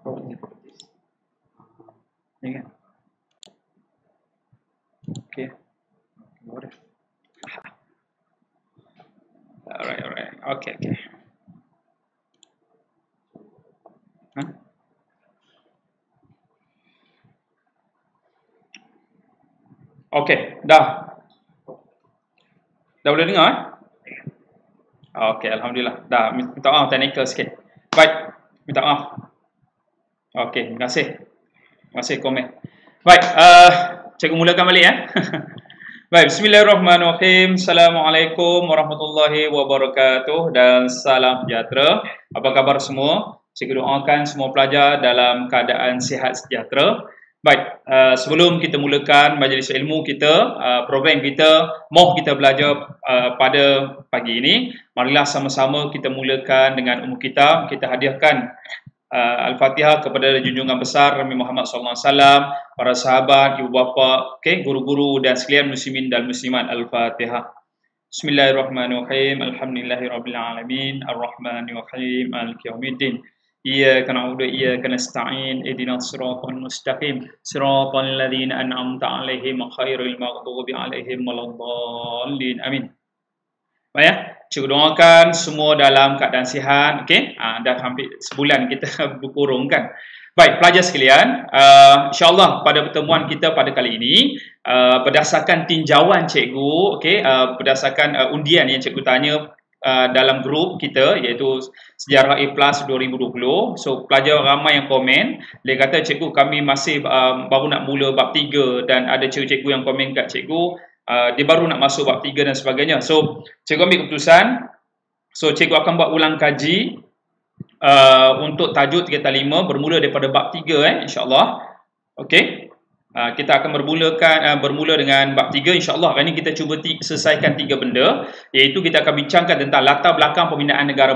Ni kan? Okay. Boleh. Alright. Okay. Huh? Okay, dah. Dah boleh dengar? Okay, Alhamdulillah. Dah, minta maaf technical sikit. Baik, minta maaf. Okay, terima kasih. Terima kasih komen. Baik, cikgu mulakan balik ya. Baik, bismillahirrahmanirrahim. Assalamualaikum warahmatullahi wabarakatuh dan salam sejahtera. Apa khabar semua? Cikgu doakan semua pelajar dalam keadaan sihat sejahtera. Baik, sebelum kita mulakan majlis ilmu kita, program kita, mau kita belajar pada pagi ini, marilah sama-sama kita mulakan dengan umum kitab. Kita hadiahkan Al-Fatihah kepada junjungan besar Nabi Muhammad SAW, para sahabat, ibu bapa, guru-guru dan sekalian muslimin dan muslimat. Al-Fatihah. Bismillahirrahmanirrahim. Alhamdulillahirabbil alamin. Arrahmanirrahim. Maliki yaumiddin. Iyyaka na'budu wa iyyaka nasta'in. Ihdinas siratal mustaqim. Siratal ladzina an'amta 'alaihim ghairil maghdubi 'alaihim waladdallin. Amin. Baik ya. Cikgu doakan semua dalam keadaan sihat. Okey, dah hampir sebulan kita berkurung kan. Baik, pelajar sekalian, insya-Allah pada pertemuan kita pada kali ini, berdasarkan tinjauan cikgu, berdasarkan undian yang cikgu tanya dalam grup kita, iaitu Sejarah A+ 2020. So, pelajar ramai yang komen. Dia kata, cikgu kami masih baru nak mula bab 3 dan ada cikgu-cikgu yang komen kat cikgu, dia baru nak masuk bab 3 dan sebagainya. So, cikgu ambil keputusan. So, cikgu akan buat ulang kaji untuk tajuk 3-5 bermula daripada bab 3 insya-Allah. Okey. Kita akan bermula dengan bab 3 insya-Allah. Hari ini kita cuba selesaikan 3 benda, iaitu kita akan bincangkan tentang latar belakang pembinaan negara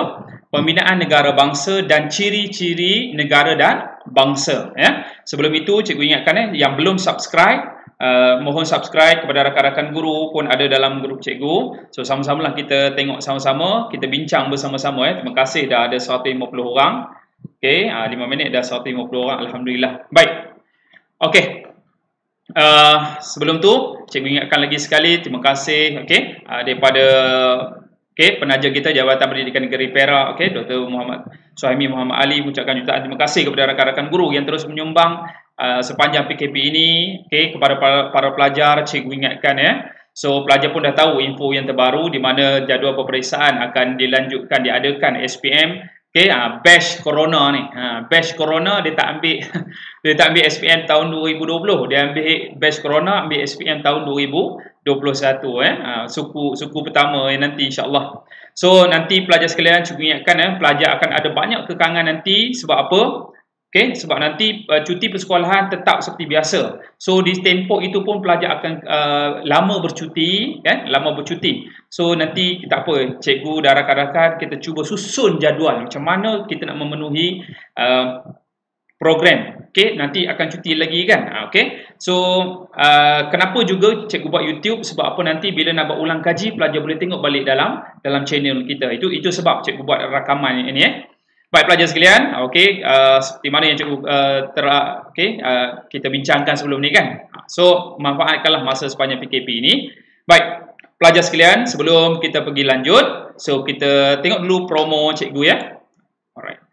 bangsa dan ciri-ciri negara dan bangsa ya. Sebelum itu cikgu ingatkan yang belum subscribe, mohon subscribe. Kepada rakan-rakan guru pun ada dalam grup cikgu. So sama-samalah kita tengok sama-sama, kita bincang bersama-sama ya. Terima kasih dah ada 150 orang. Okey, 5 minit dah 150 orang, alhamdulillah. Baik. Okey. Sebelum tu cikgu ingatkan lagi sekali terima kasih daripada penaja kita Jabatan Pendidikan Negeri Perak, Dr. Suhaimi Muhammad Ali, mengucapkan jutaan terima kasih kepada rakan-rakan guru yang terus menyumbang sepanjang PKP ini, kepada para pelajar. Cikgu ingatkan ya. So pelajar pun dah tahu info yang terbaru di mana jadual peperiksaan akan diadakan SPM. Batch corona ni. Batch corona dia tak ambil SPM tahun 2020, dia ambil batch corona, ambil SPM tahun 2021 suku pertama nanti insya-Allah. So nanti pelajar sekalian cikgu ingatkan pelajar akan ada banyak kekangan nanti. Sebab apa? Sebab nanti cuti persekolahan tetap seperti biasa. So di tempoh itu pun pelajar akan lama bercuti. So nanti tak apa, cikgu dan rakan-rakan kita cuba susun jadual macam mana kita nak memenuhi program. Nanti akan cuti lagi kan. So kenapa juga cikgu buat YouTube? Sebab apa, nanti bila nak buat ulang kaji, pelajar boleh tengok balik dalam channel kita. Itu sebab cikgu buat rakaman ini Baik pelajar sekalian, seperti mana yang cikgu kita bincangkan sebelum ni kan. So manfaatkanlah masa sepanjang PKP ini. Baik pelajar sekalian, sebelum kita pergi lanjut, so kita tengok dulu promo cikgu ya. Alright.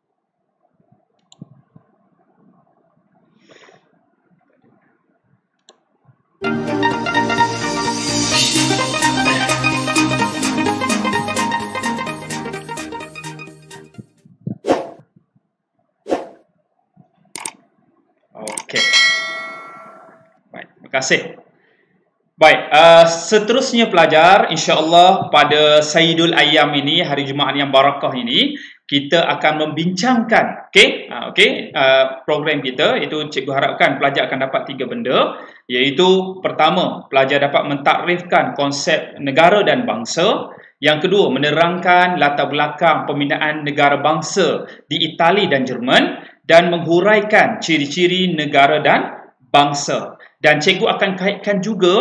Baik, terima kasih. Baik, seterusnya pelajar, insya-Allah pada Sayyidul Ayyam ini, hari Jumaat yang barakah ini, kita akan membincangkan program kita. Itu cikgu harapkan pelajar akan dapat 3 benda, iaitu pertama, pelajar dapat mentakrifkan konsep negara dan bangsa. Yang kedua, menerangkan latar belakang pembinaan negara bangsa di Itali dan Jerman dan menghuraikan ciri-ciri negara dan bangsa. Dan cikgu akan kaitkan juga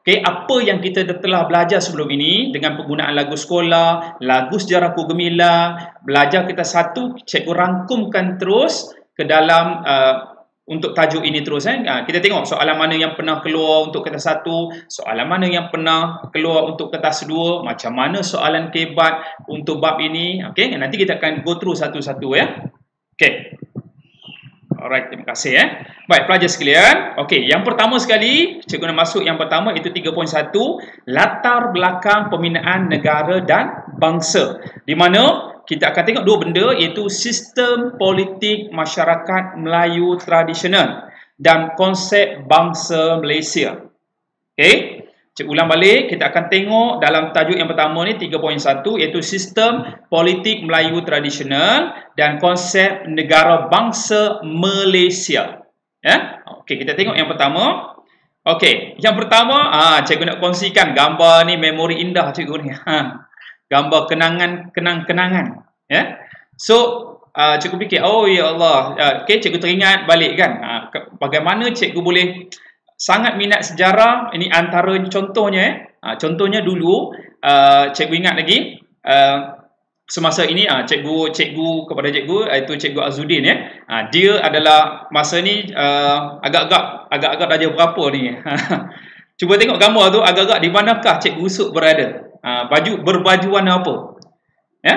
Okay, apa yang kita telah belajar sebelum ini dengan penggunaan lagu sekolah, lagu sejarah Kubu Gemilang, belajar kita satu, cikgu rangkumkan terus ke dalam untuk tajuk ini terus. Kita tengok soalan mana yang pernah keluar untuk kertas satu, soalan mana yang pernah keluar untuk kertas dua, macam mana soalan kebat untuk bab ini. Okay, nanti kita akan go through satu-satu ya. Okay. Alright, terima kasih Baik, pelajar sekalian. Okey, yang pertama sekali, cikgu nak masuk yang pertama itu 3.1, latar belakang pembinaan negara dan bangsa. Di mana kita akan tengok dua benda, iaitu sistem politik masyarakat Melayu tradisional dan konsep bangsa Malaysia. Okey. Cikgu ulang balik, kita akan tengok dalam tajuk yang pertama ni 3.1, iaitu sistem politik Melayu tradisional dan konsep negara bangsa Malaysia. Ya? Okey, kita tengok yang pertama. Okey, yang pertama, cikgu nak kongsikan gambar ni, memori indah cikgu ni. Gambar kenangan. Ya? So, cikgu fikir, oh ya Allah, okey, cikgu teringat balik kan, bagaimana cikgu boleh sangat minat sejarah. Ini antara contohnya. Contohnya dulu, cikgu ingat lagi, semasa ini cikgu kepada cikgu, iaitu Cikgu Azuddin dia adalah masa ni agak-agak darjah berapa ni. Cuba tengok gambar tu, agak-agak di manakah Cikgu Usuk berada? Berbaju warna apa? Ya?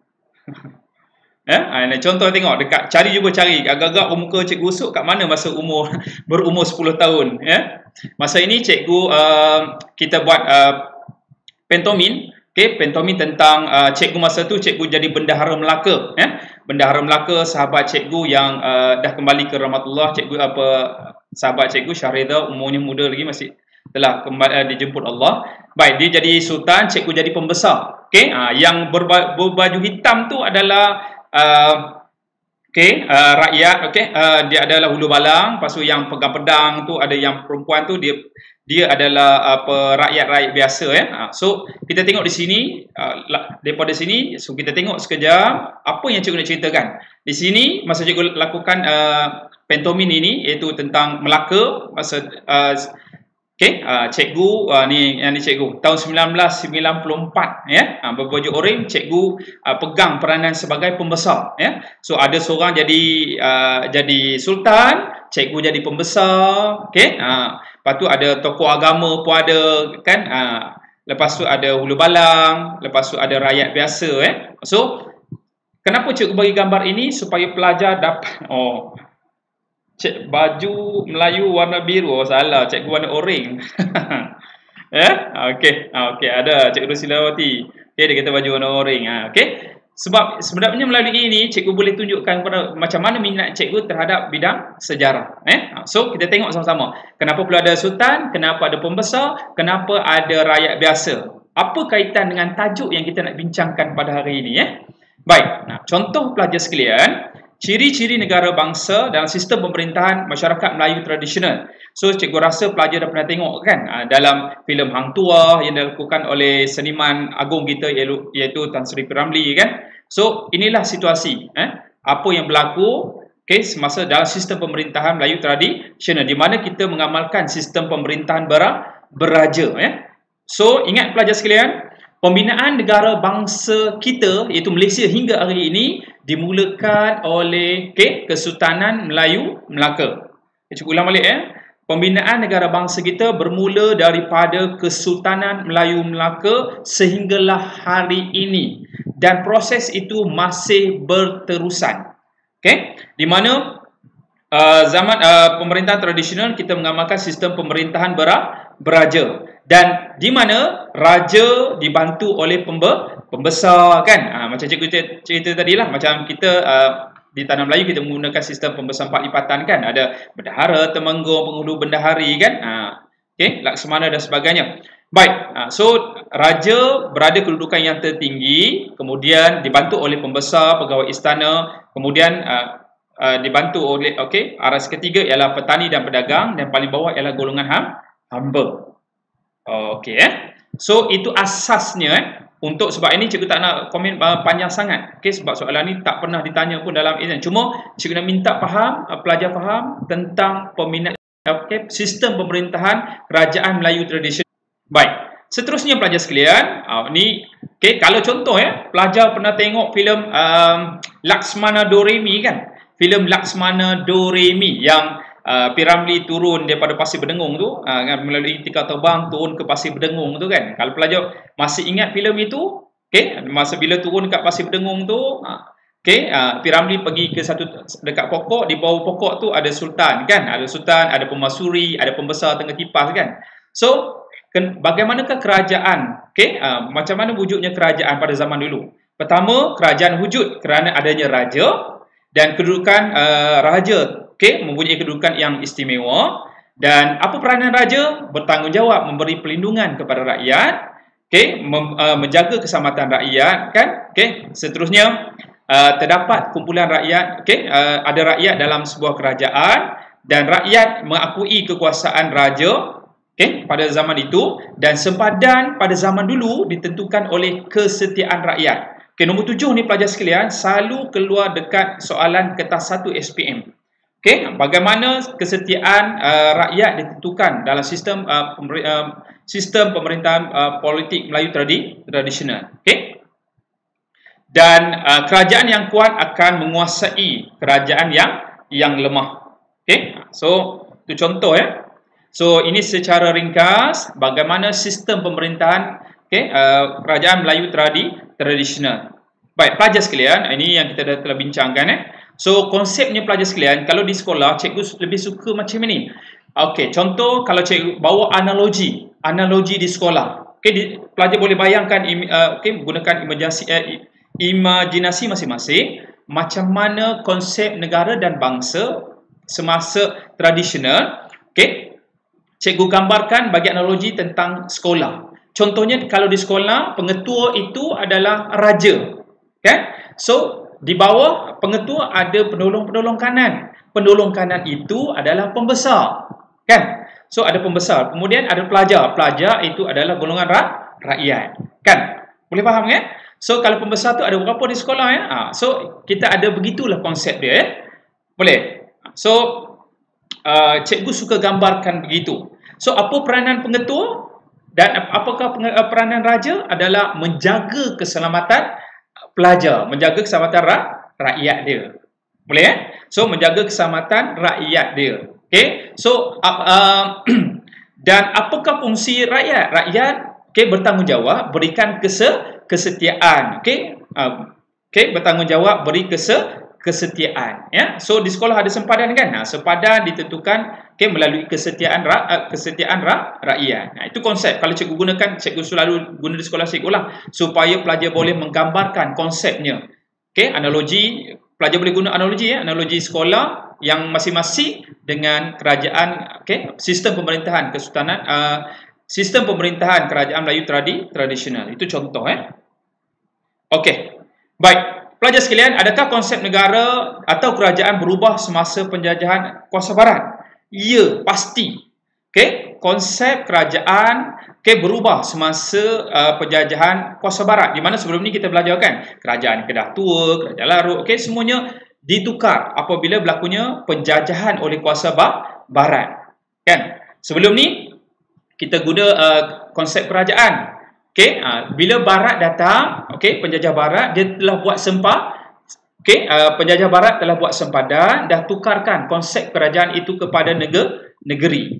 Contoh tengok dekat, cuba cari agak-agak muka Cikgu Usuk kat mana masa berumur 10 tahun ya. Masa ini cikgu kita buat pentomin, pentomin tentang cikgu masa tu. Cikgu jadi bendahara Melaka ya. Bendahara Melaka, sahabat cikgu yang dah kembali ke rahmatullah. Sahabat cikgu Syahridah, umurnya muda lagi, masih telah kembali dijemput Allah. Baik, dia jadi sultan, cikgu jadi pembesar. Yang berbaju hitam tu adalah rakyat. Dia adalah hulu balang. Lepas tu yang pegang pedang tu ada, yang perempuan tu dia adalah rakyat biasa So kita tengok di sini, daripada sini, so kita tengok sekejap apa yang cikgu nak ceritakan. Di sini masa cikgu lakukan pentomin ini, iaitu tentang Melaka masa cikgu ni cikgu tahun 1994 ya, berbaju oranye. Cikgu pegang peranan sebagai pembesar ya. So ada seorang jadi sultan, cikgu jadi pembesar. Lepas tu ada tokoh agama pun ada kan. Lepas tu ada hulu balang, lepas tu ada rakyat biasa So kenapa cikgu bagi gambar ini? Supaya pelajar dapat baju Melayu warna biru. Salah, cikgu warna oranye. Okey, ada Cikgu Silawati. Dia kata baju warna oranye. Sebab sebenarnya melalui ini cikgu boleh tunjukkan kepada macam mana minat cikgu terhadap bidang sejarah. So kita tengok sama-sama. Kenapa pula ada sultan, kenapa ada pembesar, kenapa ada rakyat biasa. Apa kaitan dengan tajuk yang kita nak bincangkan pada hari ini Baik, contoh pelajar sekalian, ciri-ciri negara bangsa dalam sistem pemerintahan masyarakat Melayu tradisional. So cikgu rasa pelajar dah pernah tengok kan dalam filem Hang Tuah yang dilakukan oleh seniman agung kita, iaitu Tan Sri P. Ramlee kan. So inilah situasi apa yang berlaku semasa dalam sistem pemerintahan Melayu tradisional, di mana kita mengamalkan sistem pemerintahan beraja So ingat pelajar sekalian, pembinaan negara bangsa kita, iaitu Malaysia hingga hari ini, dimulakan oleh Kesultanan Melayu Melaka. Cikgu ulang balik Pembinaan negara bangsa kita bermula daripada Kesultanan Melayu Melaka sehinggalah hari ini, dan proses itu masih berterusan. Di mana zaman pemerintahan tradisional kita mengamalkan sistem pemerintahan beraja, dan di mana raja dibantu oleh pembesar kan. Macam cikgu cerita tadilah, macam kita di Tanah Melayu kita menggunakan sistem pembesar 4 lipatan kan. Ada bendahara, temenggung, penghulu bendahari kan. Laksamana dan sebagainya. Baik, so raja berada kedudukan yang tertinggi, kemudian dibantu oleh pembesar, pegawai istana, kemudian dibantu oleh aras ketiga ialah petani dan pedagang, dan paling bawah ialah golongan hamba. So itu asasnya untuk, sebab ini cikgu tak nak komen panjang sangat sebab soalan ni tak pernah ditanya pun dalam exam. Cuma cikgu nak minta pelajar faham tentang peminat sistem pemerintahan kerajaan Melayu tradisional. Baik. Seterusnya pelajar sekalian, ni okey, kalau contoh pelajar pernah tengok filem Laksmana Doremi kan? Filem Laksmana Doremi yang Piramli turun daripada Pasir Berdengung tu, melalui tikar terbang turun ke Pasir Berdengung tu kan. Kalau pelajar masih ingat filem itu, okey, masa bila turun dekat Pasir Berdengung tu, okey, Piramli pergi ke dekat pokok, di bawah pokok tu ada sultan kan? Ada sultan, ada pemaisuri, ada pembesar tengah kipas kan. So, bagaimanakah kerajaan? Okey, macam mana wujudnya kerajaan pada zaman dulu? Pertama, kerajaan wujud kerana adanya raja dan kedudukan raja, okey, mempunyai kedudukan yang istimewa. Dan apa peranan raja? Bertanggungjawab memberi perlindungan kepada rakyat, okey, menjaga keselamatan rakyat kan? Okey, seterusnya terdapat kumpulan rakyat, okey, ada rakyat dalam sebuah kerajaan dan rakyat mengakui kekuasaan raja. Okay, pada zaman itu, dan sempadan pada zaman dulu ditentukan oleh kesetiaan rakyat. Okay, nombor 7 ni pelajar sekalian selalu keluar dekat soalan kertas 1 SPM. Okay, bagaimana kesetiaan rakyat ditentukan dalam sistem pemerintahan politik Melayu tradisional. Okay, dan kerajaan yang kuat akan menguasai kerajaan yang lemah. Okay, so itu contoh So, ini secara ringkas bagaimana sistem pemerintahan kerajaan Melayu tradisional. Baik, pelajar sekalian, ini yang kita dah telah bincangkan. So, konsepnya pelajar sekalian, kalau di sekolah, cikgu lebih suka macam ini. Okey, contoh kalau cikgu bawa analogi di sekolah. Okey, pelajar boleh bayangkan, gunakan imajinasi masing-masing macam mana konsep negara dan bangsa semasa tradisional. Okey, cikgu gambarkan bagi analogi tentang sekolah. Contohnya kalau di sekolah, pengetua itu adalah raja. Kan? So, di bawah pengetua ada penolong-penolong kanan. Penolong kanan itu adalah pembesar. Kan? So, ada pembesar. Kemudian ada pelajar. Pelajar itu adalah golongan rakyat. Kan? Boleh faham kan? So, kalau pembesar tu ada berapa di sekolah So, kita ada begitulah konsep dia Boleh? So, cikgu suka gambarkan begitu. So, apa peranan pengetua dan apakah peranan raja? Adalah menjaga keselamatan pelajar, menjaga keselamatan rakyat dia. Boleh So, menjaga keselamatan rakyat dia. Okey. So, dan apakah fungsi rakyat? Rakyat bertanggungjawab berikan kesetiaan. Bertanggungjawab beri kesetiaan. So, di sekolah ada sempadan kan? Sempadan ditentukan melalui kesetiaan rakyat. Itu konsep. Kalau cikgu gunakan, cikgu selalu guna di sekolah cikgu lah, supaya pelajar boleh menggambarkan konsepnya. Analogi, pelajar boleh guna analogi sekolah yang masing-masing dengan kerajaan, sistem pemerintahan kesultanan, sistem pemerintahan kerajaan Melayu tradisional. Itu contoh Okey. Baik. Pelajar sekalian, adakah konsep negara atau kerajaan berubah semasa penjajahan kuasa barat? Ya, pasti. Konsep kerajaan berubah semasa penjajahan kuasa barat. Di mana sebelum ni kita belajar kan, kerajaan Kedah Tua, kerajaan Larut, semuanya ditukar apabila berlakunya penjajahan oleh kuasa barat. Kan? Sebelum ni kita guna konsep kerajaan. Bila barat datang, penjajah barat dia telah buat penjajah barat telah buat sempadan, dah tukarkan konsep kerajaan itu kepada negeri.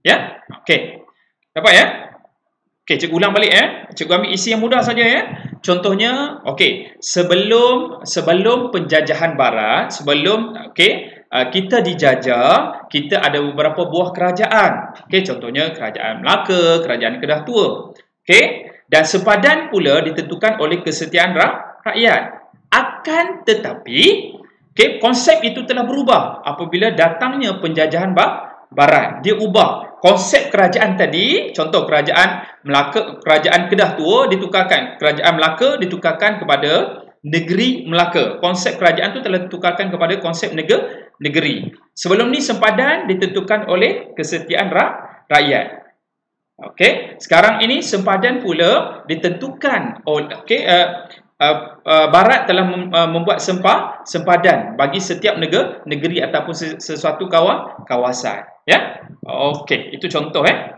Dapat cikgu ulang balik Cikgu ambil isi yang mudah saja Contohnya, sebelum penjajahan barat, sebelum kita dijajah, kita ada beberapa buah kerajaan. Contohnya kerajaan Melaka, kerajaan Kedah Tua. Dan sempadan pula ditentukan oleh kesetiaan rakyat. Akan tetapi, konsep itu telah berubah apabila datangnya penjajahan barat. Dia ubah. Konsep kerajaan tadi, contoh kerajaan Melaka, kerajaan Kedah Tua ditukarkan. Kerajaan Melaka ditukarkan kepada negeri Melaka. Konsep kerajaan itu telah ditukarkan kepada konsep negeri. Sebelum ni sempadan ditentukan oleh kesetiaan rakyat. Sekarang ini sempadan pula ditentukan oleh barat telah membuat sempadan bagi setiap negeri ataupun sesuatu kawasan. Itu contoh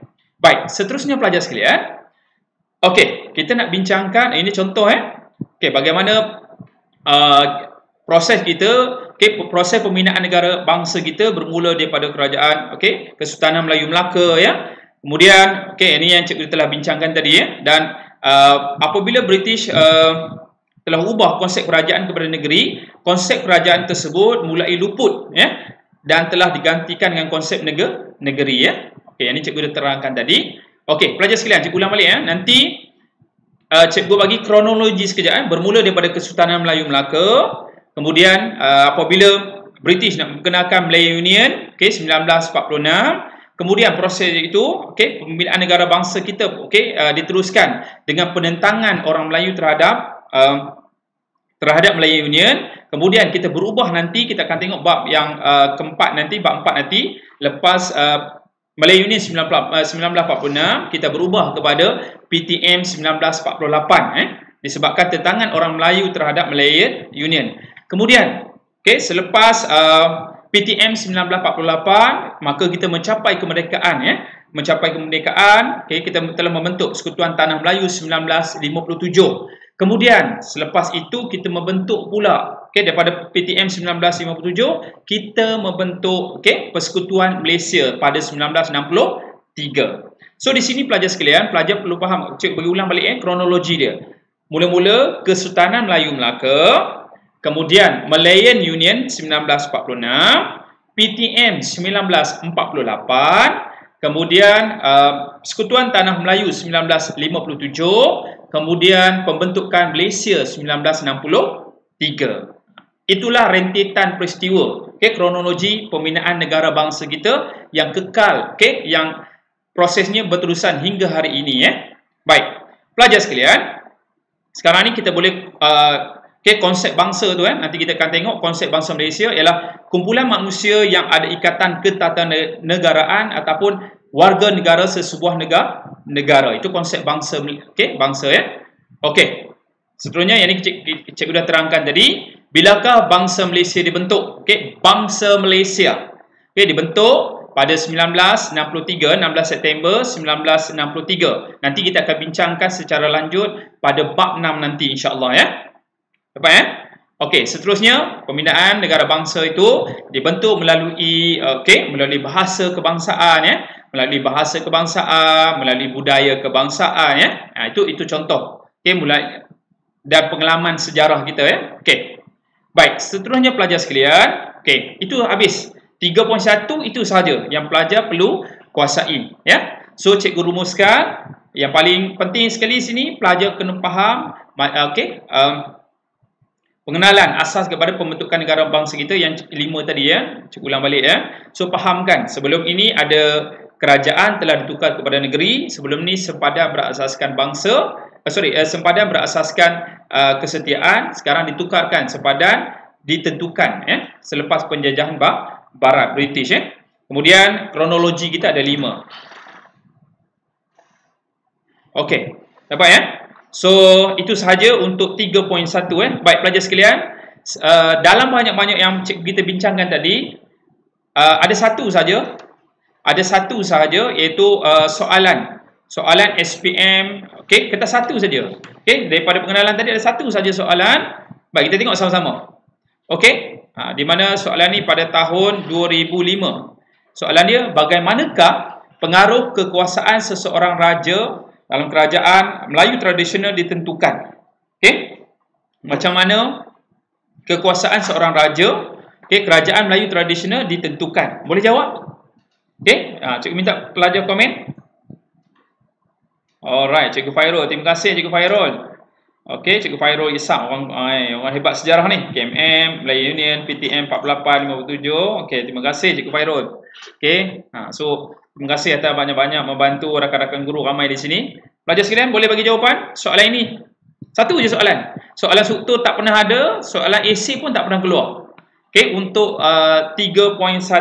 Baik, seterusnya pelajar sekalian. Okey, kita nak bincangkan, ini contoh okey, bagaimana proses kita, proses pembinaan negara bangsa kita bermula daripada kerajaan, Kesultanan Melayu Melaka Kemudian, ini yang cikgu telah bincangkan tadi dan apabila British telah ubah konsep kerajaan kepada negeri, konsep kerajaan tersebut mulai luput dan telah digantikan dengan konsep negeri Okey, ini cikgu dah terangkan tadi. Okey, pelajar sekalian, cikgu ulang balik nanti cikgu bagi kronologi sekejap bermula daripada Kesultanan Melayu Melaka, kemudian apabila British nak memperkenalkan Malaya Union 1946, kemudian proses itu pembinaan negara bangsa kita diteruskan dengan penentangan orang Melayu terhadap Malaya Union. Kemudian kita berubah, nanti kita akan tengok bab yang keempat nanti, bab 4 nanti lepas Malaya Union 1946, kita berubah kepada PTM 1948 disebabkan tentangan orang Melayu terhadap Malaya Union. Kemudian selepas PTM 1948, maka kita mencapai kemerdekaan kita telah membentuk Persekutuan Tanah Melayu 1957. Kemudian selepas itu kita membentuk pula daripada PTM 1957 kita membentuk Persekutuan Malaysia pada 1963. So di sini pelajar sekalian, pelajar perlu faham, cikgu bagi ulang balik kronologi dia. Mula-mula Kesultanan Melayu Melaka, kemudian Malayan Union 1946, PTM 1948, kemudian Persekutuan Tanah Melayu 1957, kemudian pembentukan Malaysia 1963. Itulah rentetan peristiwa, kronologi pembinaan negara bangsa kita yang kekal, yang prosesnya berterusan hingga hari ini. Baik, pelajar sekalian, sekarang ni kita boleh konsep bangsa tu nanti kita akan tengok konsep bangsa Malaysia ialah kumpulan manusia yang ada ikatan ketatanegaraan ataupun warga negara sesebuah negara. Itu konsep bangsa, bangsa Okey. Seterusnya yang ni cikgu dah terangkan tadi, bilakah bangsa Malaysia dibentuk? Bangsa Malaysia dibentuk pada 1963, 16 September 1963. Nanti kita akan bincangkan secara lanjut pada bab 6 nanti insya-Allah Dapat Okey, seterusnya pembinaan negara bangsa itu dibentuk melalui melalui bahasa kebangsaan melalui bahasa kebangsaan, melalui budaya kebangsaan itu contoh mulai dan pengalaman sejarah kita Baik, seterusnya pelajar sekalian, itu habis 3.1 itu sahaja yang pelajar perlu kuasai So cikgu rumuskan yang paling penting sekali sini pelajar kena faham pengenalan asas kepada pembentukan negara bangsa kita yang 5 tadi cikgu ulang balik So fahamkan, sebelum ini ada kerajaan telah ditukar kepada negeri, sebelum ni sempadan berasaskan sempadan berasaskan kesetiaan, sekarang ditukarkan sempadan ditentukan selepas penjajahan barat British Kemudian kronologi kita ada 5. Okey, dapat So, itu sahaja untuk 3.1 Baik pelajar sekalian, dalam banyak-banyak yang kita bincangkan tadi, ada satu sahaja iaitu soalan SPM. Kita satu saja. Daripada pengenalan tadi ada satu saja soalan. Baik, kita tengok sama-sama. Di mana soalan ni pada tahun 2005. Soalan dia, bagaimanakah pengaruh kekuasaan seseorang raja dalam kerajaan Melayu tradisional ditentukan? Macam mana kekuasaan seorang raja kerajaan Melayu tradisional ditentukan? Boleh jawab? Cikgu minta pelajar komen. Alright, Cikgu Fairul, terima kasih Cikgu Fairul. Cikgu Fairul Ishak, orang hebat sejarah ni. KMM, Malaya Union, PTM 4857. Terima kasih Cikgu Fairul. So terima kasih atas banyak-banyak membantu rakan-rakan guru ramai di sini. Pelajar sekalian boleh bagi jawapan soalan ini. Satu je soalan. Soalan struktur tak pernah ada, soalan AC pun tak pernah keluar. Untuk 3.1.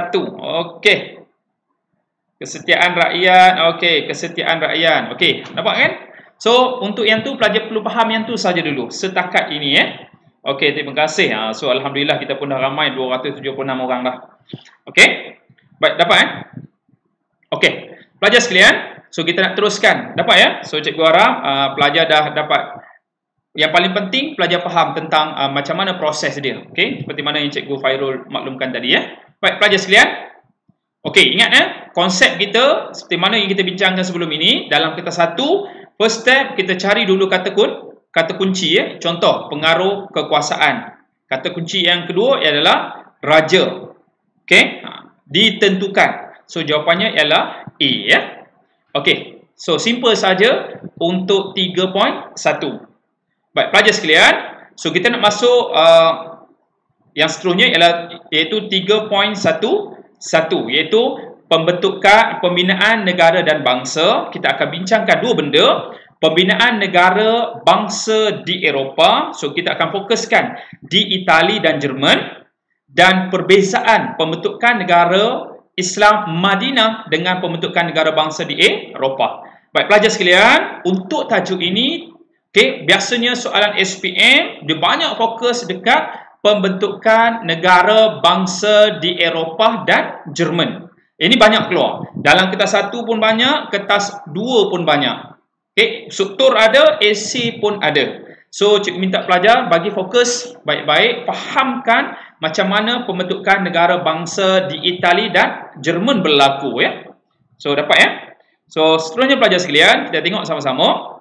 Kesetiaan rakyat. Kesetiaan rakyat. Nampak kan? So untuk yang tu pelajar perlu faham yang tu saja dulu setakat ini terima kasih. So alhamdulillah kita pun dah ramai 276 orang dah. Baik, dapat pelajar sekalian, So kita nak teruskan. Dapat ya? So cikgu harap pelajar dah dapat. Yang paling penting pelajar faham tentang macam mana proses dia. Okey, seperti mana yang cikgu Fairul maklumkan tadi ya. Baik pelajar sekalian. Okey, ingat konsep kita seperti mana yang kita bincangkan sebelum ini dalam kita satu, first step kita cari dulu kata kunci ya. Contoh pengaruh kekuasaan. Kata kunci yang kedua ialah raja. Okey, ditentukan. So jawapannya ialah A ya. Okey, so simple saja untuk 3.1. Baik pelajar sekalian, so kita nak masuk yang seterusnya iaitu 3.11 iaitu pembinaan negara dan bangsa. Kita akan bincangkan dua benda. Pembinaan negara bangsa di Eropah, so kita akan fokuskan di Itali dan Jerman, dan perbezaan pembentukan negara Islam Madinah dengan pembentukan negara bangsa di Eropah. Baik pelajar sekalian, untuk tajuk ini, biasanya soalan SPM dia banyak fokus dekat pembentukan negara bangsa di Eropah dan Jerman. Ini banyak keluar. Dalam kertas 1 pun banyak, kertas 2 pun banyak. Struktur ada, essay pun ada. So, cikgu minta pelajar bagi fokus baik-baik, fahamkan macam mana pembentukan negara bangsa di Itali dan Jerman berlaku ya. So, dapat ya. So, seterusnya pelajar sekalian, kita tengok sama-sama.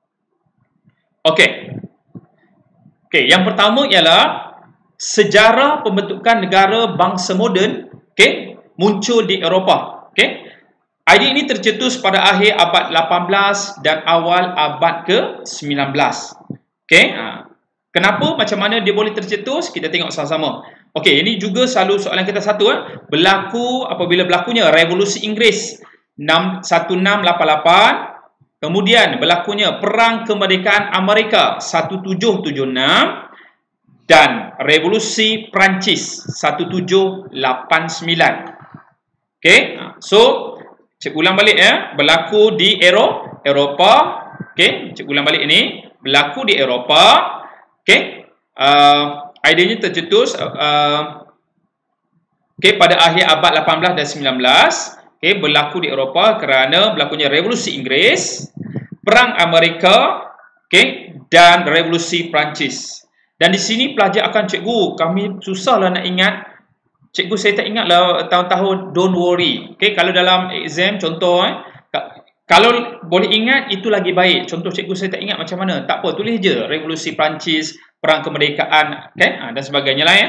Okey. Yang pertama ialah sejarah pembentukan negara bangsa moden, muncul di Eropah. Idea ini tercetus pada akhir abad 18 dan awal abad ke-19. Kenapa? Macam mana dia boleh tercetus? Kita tengok sama-sama. Ini juga selalu soalan kita satu. Berlaku apabila berlakunya Revolusi Inggeris 1688. Kemudian berlakunya Perang Kemerdekaan Amerika 1776 dan Revolusi Perancis 1789. So cikgu ulang balik ya, berlaku di Eropah. Cikgu ulang balik ini, berlaku di Eropah. Idenya tercetus pada akhir abad 18 dan 19. Berlaku di Eropah kerana berlakunya Revolusi Inggeris, Perang Amerika, dan Revolusi Perancis. Dan di sini pelajar akan cikgu, kami susahlah nak ingat. Cikgu saya tak ingatlah tahun-tahun, don't worry. Kalau dalam exam contoh kalau boleh ingat itu lagi baik. Contoh cikgu saya tak ingat macam mana, tak apa, tulis je Revolusi Perancis, Perang Kemerdekaan, dan sebagainya lah ya.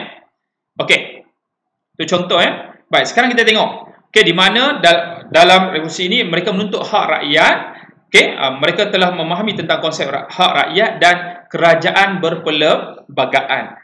Itu contoh ya. Baik, sekarang kita tengok. Di mana dalam revolusi ini mereka menuntut hak rakyat. Mereka telah memahami tentang konsep hak rakyat dan kerajaan berpelbagaan.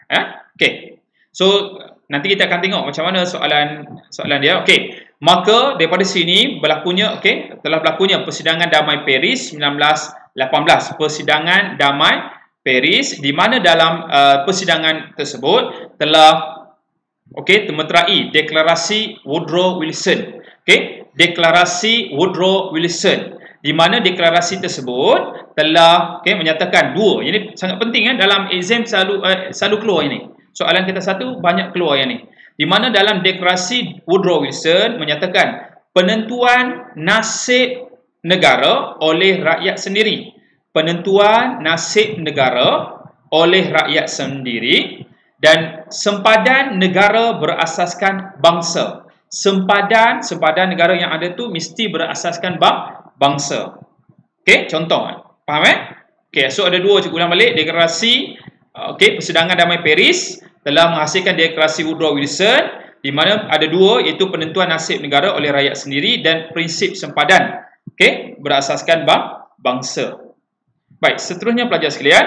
So nanti kita akan tengok macam mana soalan dia. Maka daripada sini telah berlakunya Persidangan Damai Paris 1918. Persidangan Damai Paris, di mana dalam persidangan tersebut telah termeterai Deklarasi Woodrow Wilson. Deklarasi Woodrow Wilson, di mana deklarasi tersebut telah menyatakan dua. Ini sangat penting dalam exam selalu keluar ini. Soalan kita satu banyak keluar yang ni. Di mana dalam deklarasi Woodrow Wilson menyatakan penentuan nasib negara oleh rakyat sendiri. Penentuan nasib negara oleh rakyat sendiri dan sempadan negara berasaskan bangsa. Sempadan negara yang ada tu mesti berasaskan bangsa. Contoh. Faham so ada dua, cikgu ulang balik. Deklarasi Persidangan Damai Paris telah menghasilkan deklarasi Woodrow Wilson, di mana ada dua, iaitu penentuan nasib negara oleh rakyat sendiri dan prinsip sempadan berasaskan bangsa. Baik, seterusnya pelajar sekalian,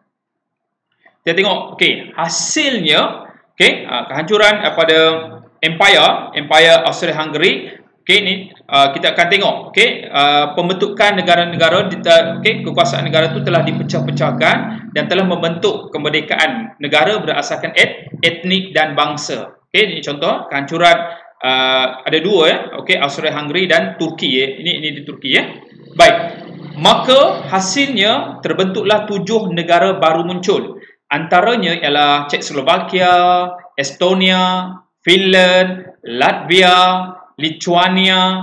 kita tengok hasilnya kehancuran pada Empire Austria-Hungary. Ni kita akan tengok pembentukan negara-negara, kekuasaan negara itu telah dipecah-pecahkan dan telah membentuk kemerdekaan negara berasaskan etnik dan bangsa. Ini contoh kehancuran ada dua Austria-Hungary dan Turki. Ini di Turki Baik. Maka hasilnya terbentuklah 7 negara baru muncul. Antaranya ialah Czechoslovakia, Estonia, Finland, Latvia, Lithuania,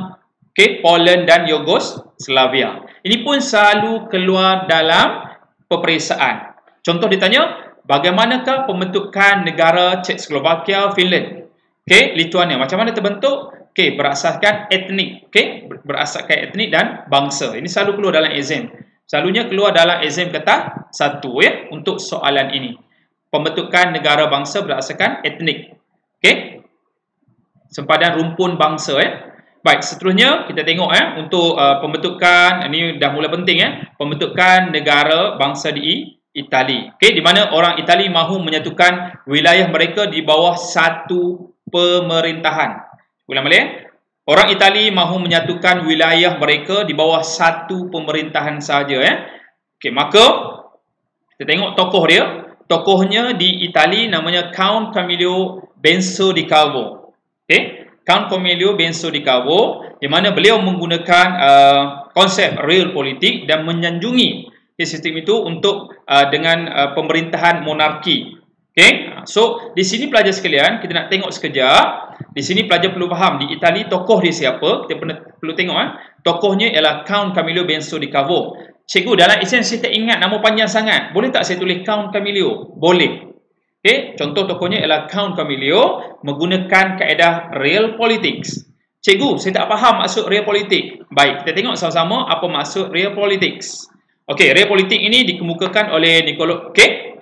okey, Poland dan Yugoslavia. Ini pun selalu keluar dalam peperiksaan. Contoh ditanya, bagaimanakah pembentukan negara Czechoslovakia, Finland? Okey, Lithuania macam mana terbentuk? Okey, berasaskan etnik, okey, berasaskan etnik dan bangsa. Ini selalu keluar dalam exam. Selalunya keluar dalam exam kata 1 ya untuk soalan ini. Pembentukan negara bangsa berasaskan etnik. Okey. Sempadan rumpun bangsa ya. Baik, seterusnya kita tengok untuk pembentukan, ini dah mula penting pembentukan negara bangsa di Itali. Okey, di mana orang Itali mahu menyatukan wilayah mereka di bawah satu pemerintahan. Ulang balik. Orang Itali mahu menyatukan wilayah mereka di bawah satu pemerintahan saja Okey, maka kita tengok tokoh dia. Tokohnya di Itali namanya Count Camillo Benso di Cavour. Okey, Count Camillo Benso di Cavour, di mana beliau menggunakan konsep real politik dan menyanjungi sistem itu untuk dengan pemerintahan monarki. Okey, so di sini pelajar sekalian kita nak tengok sekejap. Di sini pelajar perlu faham di Itali tokoh dia siapa. Kita perlu tengok tokohnya ialah Count Camillo Benso di Cavour. Cikgu, dalam exam saya tak ingat nama panjang sangat. Boleh tak saya tulis Count Camillo? Boleh. Okey, contoh tokohnya ialah Count Camillo menggunakan kaedah real politics. Cikgu, saya tak faham maksud real politik. Baik, kita tengok sama-sama apa maksud real politics. Okey, real politik ini dikemukakan oleh Niccolo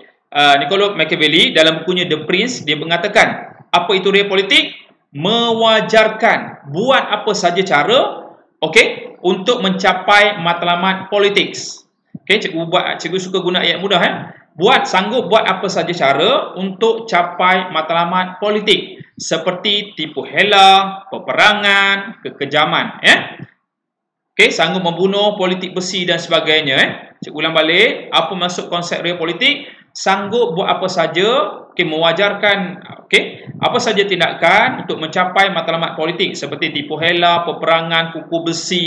Machiavelli dalam bukunya The Prince. Dia mengatakan, apa itu real politik? Mewajarkan buat apa saja cara untuk mencapai matlamat politik. Okey, cikgu suka guna ayat mudah sanggup buat apa saja cara untuk capai matlamat politik seperti tipu hela, peperangan, kekejaman Okey, sanggup membunuh, politik besi dan sebagainya Cikgu ulang balik, apa maksud konsep real politik? Sanggup buat apa saja, mewajarkan apa saja tindakan untuk mencapai matlamat politik seperti tipu hela, peperangan, kuku besi.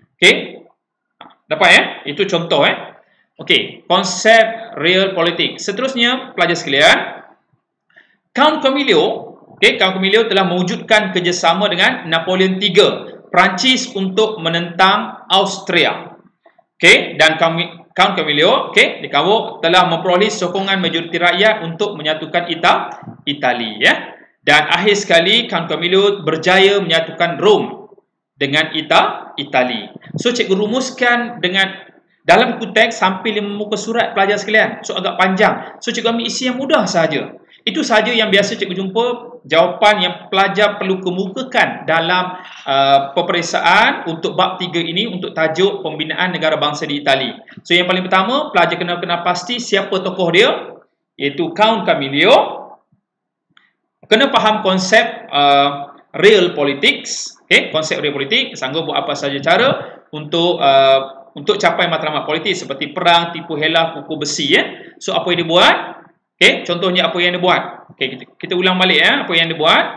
Dapat Itu contoh Okey, konsep real politik. Seterusnya pelajar sekalian, Count Camillo telah mewujudkan kerjasama dengan Napoleon III Perancis untuk menentang Austria. Dan Count Camillo di Cavour telah memperoleh sokongan majoriti rakyat untuk menyatukan Itali Dan akhir sekali Count Camillo berjaya menyatukan Rom dengan Itali. So cikgu rumuskan dengan dalam buku teks sampai 5 muka surat pelajar sekalian. So agak panjang. So cikgu ambil isi yang mudah sahaja. Itu sahaja yang biasa cikgu jumpa jawapan yang pelajar perlu kemukakan dalam peperiksaan untuk bab 3 ini untuk tajuk pembinaan negara bangsa di Itali. So yang paling pertama, pelajar kena pasti siapa tokoh dia, iaitu Count Camillo. Kena faham konsep real politics. Konsep real politik, sanggup buat apa saja cara untuk capai matlamat politik seperti perang, tipu hela, kuku besi So apa yang dia buat? Contohnya apa yang dia buat? Kita ulang balik apa yang dia buat.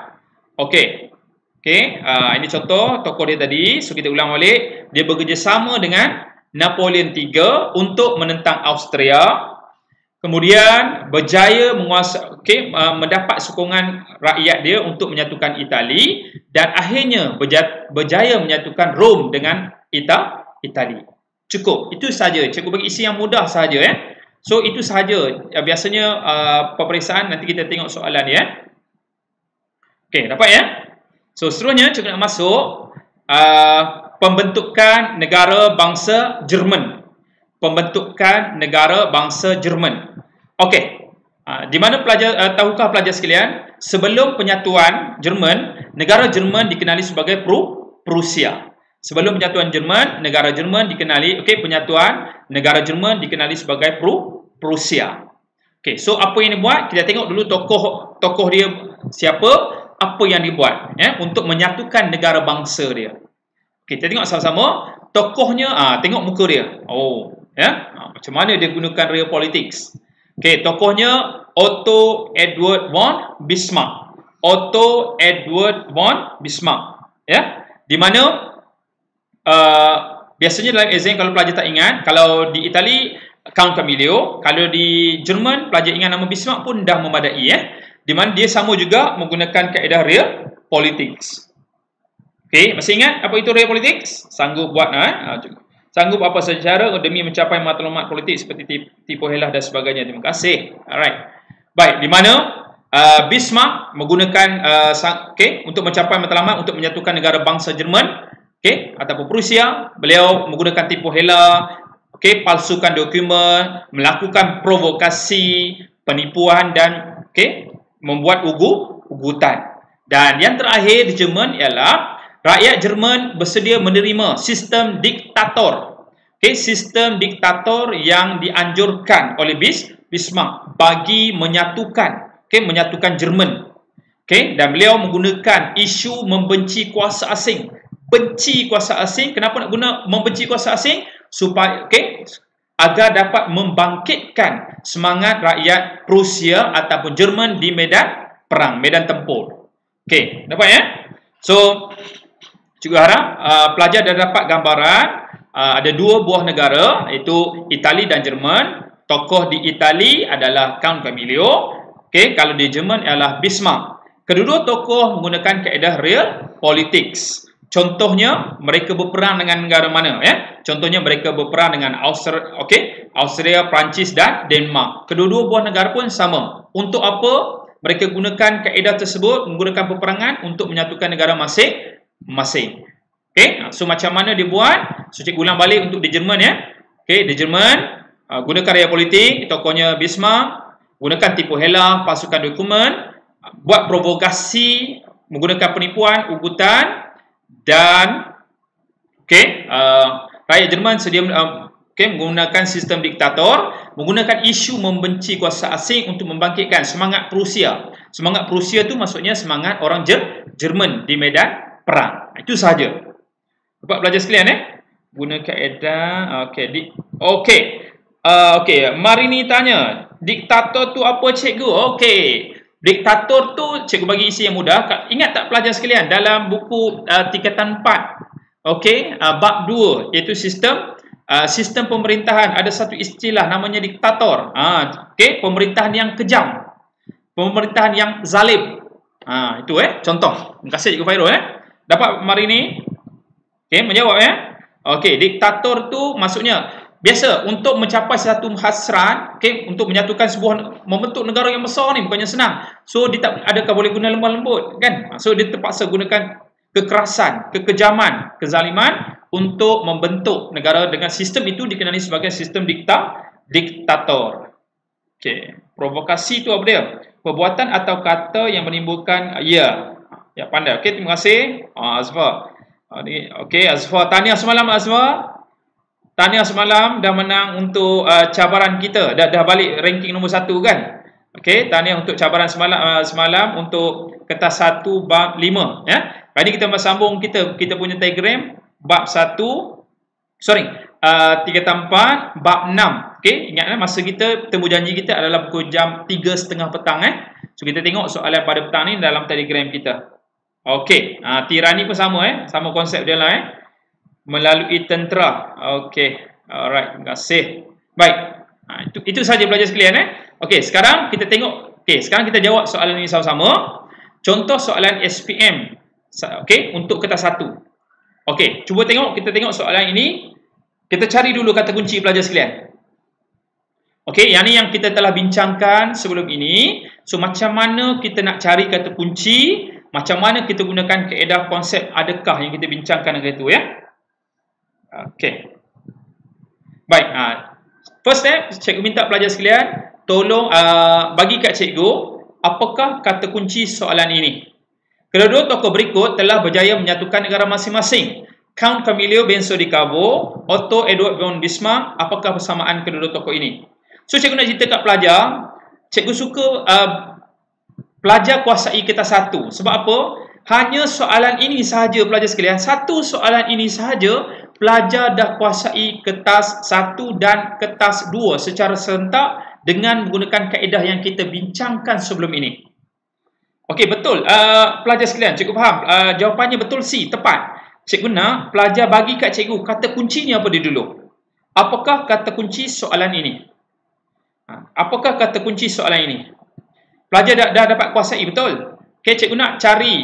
Ini contoh tokoh dia tadi. So kita ulang balik. Dia bekerjasama dengan Napoleon III untuk menentang Austria. Kemudian berjaya mendapat sokongan rakyat dia untuk menyatukan Itali dan akhirnya berjaya menyatukan Rom dengan Itali. Cukup. Itu saja. Cikgu bagi isi yang mudah saja So itu sahaja. Biasanya peperiksaan nanti kita tengok soalan dapat So seterusnya cikgu nak masuk pembentukan negara bangsa Jerman. Pembentukan negara bangsa Jerman. Di mana pelajar tahukah pelajar sekalian, sebelum penyatuan Jerman, negara Jerman dikenali sebagai Prusia. Sebelum penyatuan Jerman, negara Jerman dikenali, penyatuan negara Jerman dikenali sebagai Prusia. So apa yang dia buat? Kita tengok dulu tokoh dia siapa, apa yang dia buat untuk menyatukan negara bangsa dia. Kita tengok sama-sama tokohnya, tengok muka dia. Macam mana dia gunakan real politics. Tokohnya Otto Edward von Bismarck. Otto Edward von Bismarck. Di mana biasanya dalam exam kalau pelajar tak ingat, kalau di Itali Count Camillo, kalau di Jerman pelajar ingat nama Bismarck pun dah memadai Di mana dia sama juga menggunakan kaedah real politics. Okey, masih ingat apa itu realpolitics? Sanggup buat sanggup apa saja cara demi mencapai matlamat politik seperti tipu helah dan sebagainya. Terima kasih. Alright. Baik, di mana Bismarck menggunakan untuk mencapai matlamat untuk menyatukan negara bangsa Jerman, ataupun Prusia, beliau menggunakan tipu helah, palsukan dokumen, melakukan provokasi, penipuan dan membuat ugutan. Dan yang terakhir di Jerman ialah rakyat Jerman bersedia menerima sistem diktator. Sistem diktator yang dianjurkan oleh Bismarck bagi menyatukan Jerman. Dan beliau menggunakan isu membenci kuasa asing. Benci kuasa asing. Kenapa nak guna membenci kuasa asing? Supaya agar dapat membangkitkan semangat rakyat Prusia ataupun Jerman di medan perang, medan tempur. Dapat ya? So, juga harap pelajar dah dapat gambaran ada dua buah negara, iaitu Itali dan Jerman. Tokoh di Itali adalah Count Camillo. Kalau di Jerman ialah Bismarck. Kedua-dua tokoh menggunakan kaedah real politics. Contohnya mereka berperang dengan negara mana ya? Contohnya mereka berperang dengan Austria, Perancis dan Denmark. Kedua-dua buah negara pun sama. Untuk apa mereka gunakan kaedah tersebut, menggunakan peperangan untuk menyatukan negara masing-masing. So macam mana dia buat? So cikgu ulang balik untuk di Jerman ya. Di Jerman gunakan real politik, tokohnya Bismarck, gunakan tipu helah, palsukan dokumen, buat provokasi, menggunakan penipuan, ugutan. Dan rakyat Jerman sedia menggunakan sistem diktator, menggunakan isu membenci kuasa asing untuk membangkitkan semangat Prusia. Semangat Prusia tu maksudnya semangat orang Jerman di medan perang. Itu sahaja. Dapat belajar sekalian guna kaedah. Marini tanya, diktator tu apa cikgu? Diktator tu cikgu bagi isi yang mudah. Ingat tak pelajar sekalian dalam buku tingkatan 4 bab 2 iaitu sistem pemerintahan, ada satu istilah namanya diktator. Pemerintahan yang kejam, pemerintahan yang zalim. Itu contoh. Terima kasih cikgu Fairul dapat Marini menjawab diktator tu maksudnya biasa untuk mencapai satu hasrat, untuk menyatukan membentuk negara yang besar ni bukannya senang. So dia tak adakah boleh guna lemah lembut kan? So dia terpaksa gunakan kekerasan, kekejaman, kezaliman untuk membentuk negara dengan sistem itu dikenali sebagai sistem diktator. Provokasi itu apa dia? Perbuatan atau kata yang menimbulkan pandai. Terima kasih Azfar. Azfar, tahniah semalam Azfar. Tahniah semalam dah menang untuk cabaran kita. Dah balik ranking nombor 1 kan? Tahniah untuk cabaran semalam untuk kertas 1 bab 5 ya. Hari kita bersambung kita punya Telegram bab 1 tingkatan 4 bab 6. Ingat masa kita temu janji kita adalah pukul jam 3.30 petang So kita tengok soalan pada petang ni dalam Telegram kita. Tirani pun sama sama konsep dia lah melalui tentera. Alright, terima kasih. Baik. Itu saja belajar sekalian sekarang kita tengok. Sekarang kita jawab soalan ini sama-sama. Contoh soalan SPM. Untuk kertas 1. Cuba kita tengok soalan ini. Kita cari dulu kata kunci pelajar sekalian. Yang ni yang kita telah bincangkan sebelum ini. So macam mana kita nak cari kata kunci? Macam mana kita gunakan kaedah konsep adakah yang kita bincangkan dengan itu ya? Baik, first step, cikgu minta pelajar sekalian tolong bagi kat cikgu apakah kata kunci soalan ini. Kedua-dua tokoh berikut telah berjaya menyatukan negara masing-masing. Count Camillo Benso di Cabo, Otto Edward von Bismarck, apakah persamaan kedua-dua tokoh ini? So cikgu nak cerita kat pelajar, cikgu suka pelajar kuasai kertas 1. Sebab apa? Hanya soalan ini sahaja pelajar sekalian. Satu soalan ini sahaja pelajar dah kuasai kertas 1 dan kertas 2 secara serentak dengan menggunakan kaedah yang kita bincangkan sebelum ini. Betul. Pelajar sekalian, cikgu faham. Jawapannya betul C, tepat. Cikgu nak pelajar bagi kat cikgu kata kuncinya apa dia dulu. Apakah kata kunci soalan ini? Apakah kata kunci soalan ini? Pelajar dah dapat kuasai, betul? Cikgu nak cari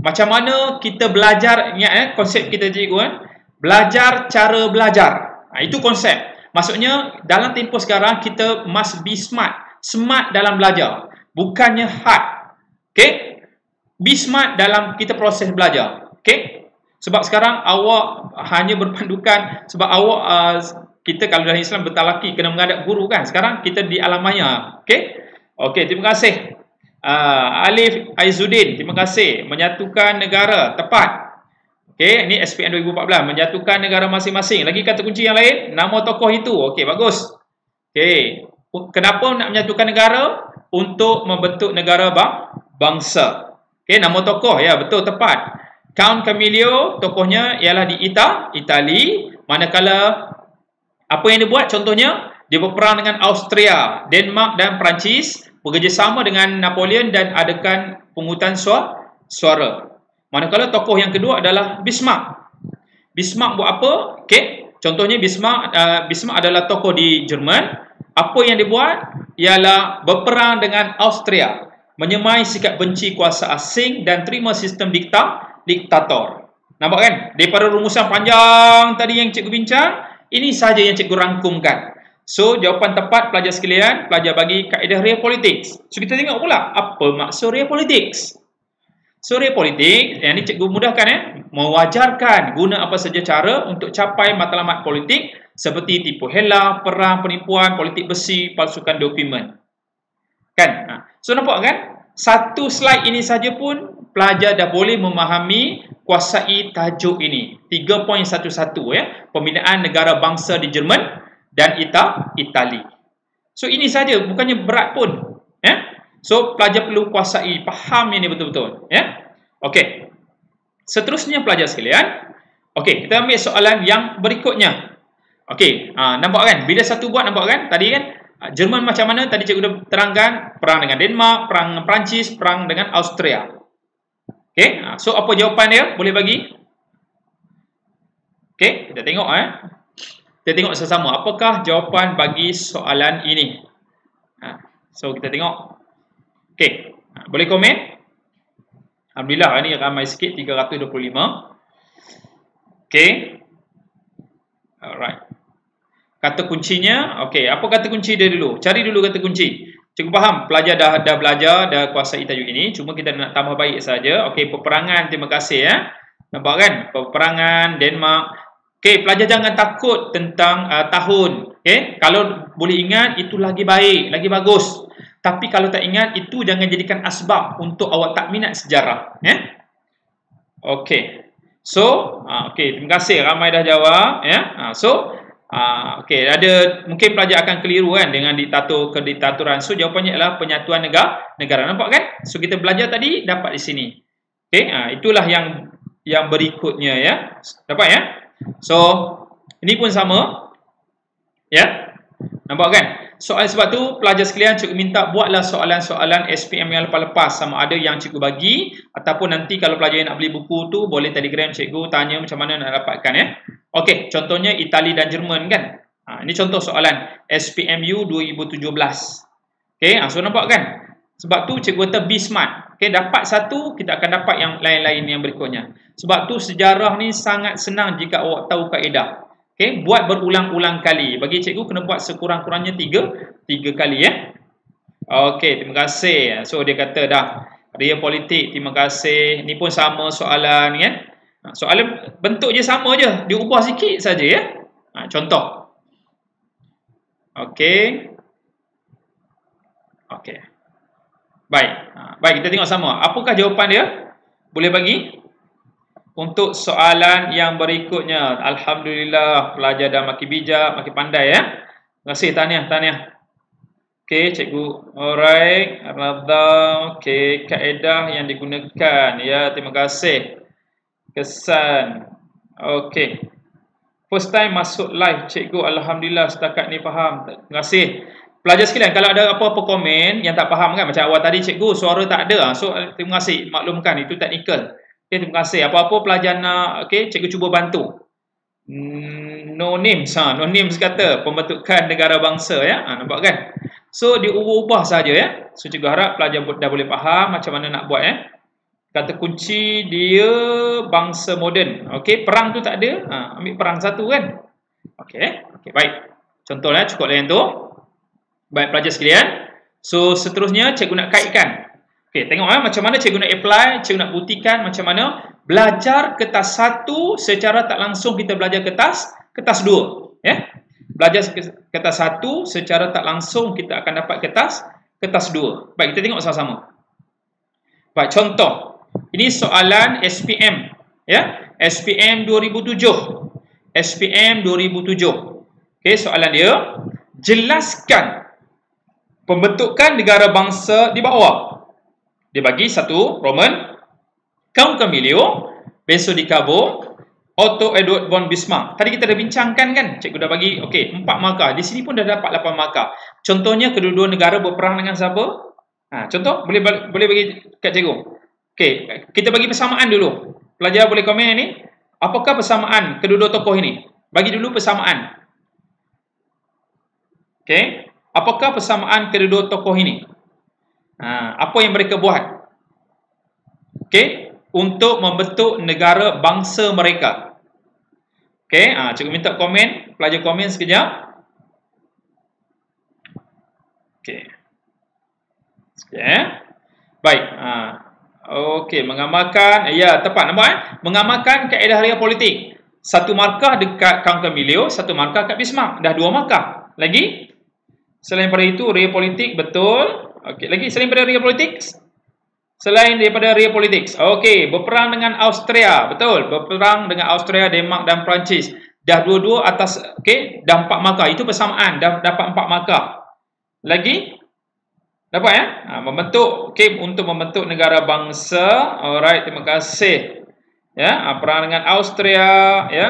Macam mana kita belajar, ingat konsep kita cikgu belajar cara belajar. Itu konsep. Maksudnya dalam tempoh sekarang kita must be smart. Smart dalam belajar, bukannya hard. Okay? Be smart dalam kita proses belajar. Okay? Sebab sekarang awak hanya berpandukan, sebab awak kita kalau dalam Islam bertalaki kena menghadap guru kan. Sekarang kita di alam maya. Okay? Okay, terima kasih. Alif Aizuddin, terima kasih. Menyatukan negara, tepat. Okey, ini SPM 2014, menyatukan negara masing-masing. Lagi kata kunci yang lain, nama tokoh itu. Okey, bagus. Okey, kenapa nak menyatukan negara? Untuk membentuk negara bangsa. Okey, nama tokoh, ya betul, tepat. Count Camillo, tokohnya ialah di Itali. Manakala apa yang dia buat? Contohnya, dia berperang dengan Austria, Denmark dan Perancis. Bekerjasama dengan Napoleon dan adakan pungutan suara. Manakala tokoh yang kedua adalah Bismarck. Bismarck buat apa? Okey, contohnya Bismarck adalah tokoh di Jerman. Apa yang dia buat ialah berperang dengan Austria, menyemai sikap benci kuasa asing dan terima sistem diktator. Nampak kan? Daripada rumusan panjang tadi yang cikgu bincang, ini sahaja yang cikgu rangkumkan. So, jawapan tepat pelajar sekalian, pelajar bagi kaedah realpolitics. So, kita tengok pula apa maksud realpolitics. So, realpolitics, yang ni cikgu mudahkan mewajarkan guna apa saja cara untuk capai matlamat politik seperti tipu hela, perang, penipuan, politik besi, palsukan dokumen. Kan? So, nampak kan? Satu slide ini saja pun pelajar dah boleh memahami, kuasai tajuk ini. 3.11 pembinaan negara bangsa di Jerman dan Itali. So ini saja, bukannya berat pun. So pelajar perlu kuasai, faham ini betul-betul. Okey. Seterusnya pelajar sekalian. Okey, kita ambil soalan yang berikutnya. Okey, nampak kan? Bila satu buat nampak kan? Tadi kan Jerman macam mana? Tadi cikgu dah terangkan, perang dengan Denmark, perang dengan Perancis, perang dengan Austria. Okey, so apa jawapan dia? Boleh bagi? Okey, kita tengok Kita tengok sesama. Apakah jawapan bagi soalan ini? So, kita tengok. Okey. Boleh komen? Alhamdulillah, ini ramai sikit. 325. Okey. Alright. Kata kuncinya. Okey. Apa kata kunci dia dulu? Cari dulu kata kunci. Cikgu faham. Pelajar dah belajar, dah kuasai tajuk ini. Cuma kita nak tambah baik saja. Okey. Peperangan. Terima kasih. Nampak kan? Peperangan Denmark. Okey, pelajar jangan takut tentang tahun. Okey, kalau boleh ingat itu lagi baik, lagi bagus. Tapi kalau tak ingat itu jangan jadikan asbab untuk awak tak minat sejarah. Okey. So, okey, terima kasih ramai dah jawab So, okey, ada mungkin pelajar akan keliru kan dengan diktaturan. So, jawapannya adalah penyatuan negara. Nampak kan? So, kita belajar tadi dapat di sini. Okey, itulah yang berikutnya Dapat So, ini pun sama. Nampak kan? Sebab tu pelajar sekalian cikgu minta buatlah soalan-soalan SPM yang lepas-lepas, sama ada yang cikgu bagi ataupun nanti kalau pelajar yang nak beli buku tu boleh telegram cikgu tanya macam mana nak dapatkan Okey, contohnya Itali dan Jerman kan. Ini contoh soalan SPMU 2017. Okey, so nampak kan? Sebab tu cikgu kata be smart. Okey, dapat satu, kita akan dapat yang lain-lain yang berikutnya. Sebab tu sejarah ni sangat senang jika awak tahu kaedah. Okey, buat berulang-ulang kali. Bagi cikgu kena buat sekurang-kurangnya 3 kali Okey, terima kasih. So dia kata dah realpolitik, terima kasih. Ni pun sama soalan kan. Soalan bentuk je sama je, diubah sikit saja contoh. Okey. Okey. Baik, kita tengok sama. Apakah jawapan dia? Boleh bagi? Untuk soalan yang berikutnya. Alhamdulillah, pelajar dah makin bijak, makin pandai Terima kasih, tahniah. Okey, cikgu. Alright, Radha. Okey, kaedah yang digunakan. Terima kasih. Kesan. Okey. First time masuk live, cikgu. Alhamdulillah, setakat ni faham. Terima kasih. Pelajar sekalian, kalau ada apa-apa komen yang tak faham kan, macam awal tadi cikgu suara tak ada. So, terima kasih maklumkan, itu teknikal. Okay, terima kasih. Apa-apa pelajar nak, cikgu cuba bantu. No names, no names kata pembentukan negara bangsa nampak kan? So, diubah-ubah saja So, cikgu harap pelajar dah boleh faham macam mana nak buat Kata kunci dia bangsa moden. Okey, perang tu tak ada. Ambil perang satu kan. Okey, baik. Contohnya cukup lain tu. Baik pelajar sekalian. So seterusnya cikgu nak kaitkan. Okey, tengok macam mana cikgu nak apply, cikgu nak buktikan macam mana belajar kertas 1 secara tak langsung kita belajar kertas 2, ya. Belajar kertas 1 secara tak langsung kita akan dapat kertas 2. Baik, kita tengok sama-sama. Baik, contoh. Ini soalan SPM, ya. SPM 2007. SPM 2007. Okey, soalan dia, jelaskan pembentukan negara bangsa di bawah. Dia bagi satu Roman, Count Camillio, Benso di Cabo, Otto Edward von Bismarck. Tadi kita dah bincangkan kan, cikgu dah bagi 4 markah. Di sini pun dah dapat 8 markah. Contohnya kedua-dua negara berperang dengan siapa? Contoh boleh bagi kat cikgu. Okey, kita bagi persamaan dulu. Pelajar boleh komen ni. Apakah persamaan kedua-dua tokoh ini? Bagi dulu persamaan. Okey, apakah persamaan kedua-dua tokoh ini? Apa yang mereka buat? Okey, untuk membentuk negara bangsa mereka. Okey, cikgu minta komen, pelajar komen sekejap. Okey. Sekejap. Baik, okey, mengamalkan, ya tepat nampak mengamalkan kaedah real politik. 1 markah dekat Count Camillio, 1 markah kat Bismarck. Dah 2 markah. Lagi? Selain daripada itu real politik, betul. Okey, lagi selain daripada real politik? Selain daripada real politik. Okey, berperang dengan Austria, betul. Berperang dengan Austria, Denmark dan Perancis. Dah dua-dua atas, okey, dah 4 markah. Itu persamaan, dah dapat 4 markah. Lagi? Dapat ya? Membentuk, okey, untuk membentuk negara bangsa. Alright, terima kasih. Ya, perang dengan Austria, ya.